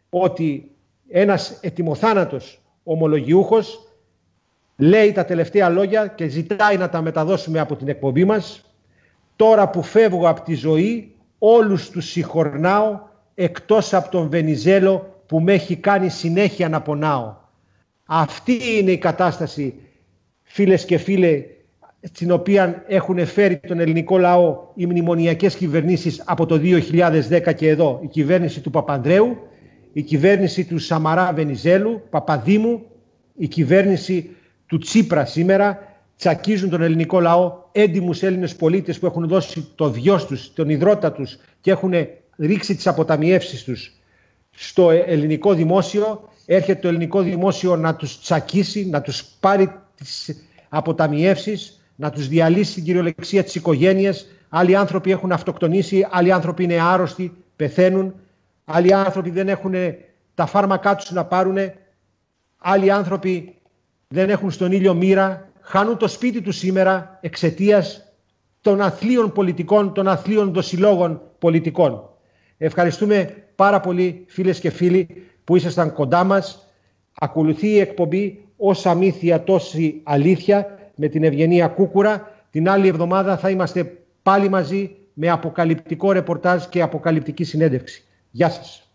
ότι ένας ετοιμοθάνατος ομολογιούχος λέει τα τελευταία λόγια και ζητάει να τα μεταδώσουμε από την εκπομπή μας. Τώρα που φεύγω από τη ζωή, όλους τους συγχωρνάω, εκτός από τον Βενιζέλο που με έχει κάνει συνέχεια να πονάω. Αυτή είναι η κατάσταση, φίλες και φίλοι, στην οποία έχουν φέρει τον ελληνικό λαό οι μνημονιακές κυβερνήσεις από το 2010 και εδώ. Η κυβέρνηση του Παπανδρέου, η κυβέρνηση του Σαμαρά Βενιζέλου, Παπαδήμου, η κυβέρνηση του Τσίπρα σήμερα τσακίζουν τον ελληνικό λαό, έντιμους Έλληνες πολίτες που έχουν δώσει το βιός τους, τον υδρότα τους και έχουν ρίξει τις αποταμιεύσεις τους στο ελληνικό δημόσιο. Έρχεται το ελληνικό δημόσιο να τους τσακίσει, να τους πάρει τις αποταμιεύσεις, να τους διαλύσει την κυριολεξία της οικογένειας. Άλλοι άνθρωποι έχουν αυτοκτονήσει, άλλοι άνθρωποι είναι άρρωστοι, πεθαίνουν. Άλλοι άνθρωποι δεν έχουν τα φάρμακά τους να πάρουν. Άλλοι άνθρωποι δεν έχουν στον ήλιο μοίρα. Χάνουν το σπίτι τους σήμερα εξαιτίας των αθλίων πολιτικών, των αθλίων δοσιλόγων πολιτικών. Ευχαριστούμε πάρα πολύ, φίλες και φίλοι, που ήσασταν κοντά μας. Ακολουθεί η εκπομπή «Όσα μύθια τόση αλήθεια» με την Ευγενία Κούκουρα. Την άλλη εβδομάδα θα είμαστε πάλι μαζί με αποκαλυπτικό ρεπορτάζ και αποκαλυπτική συνέντευξη. Γεια σας.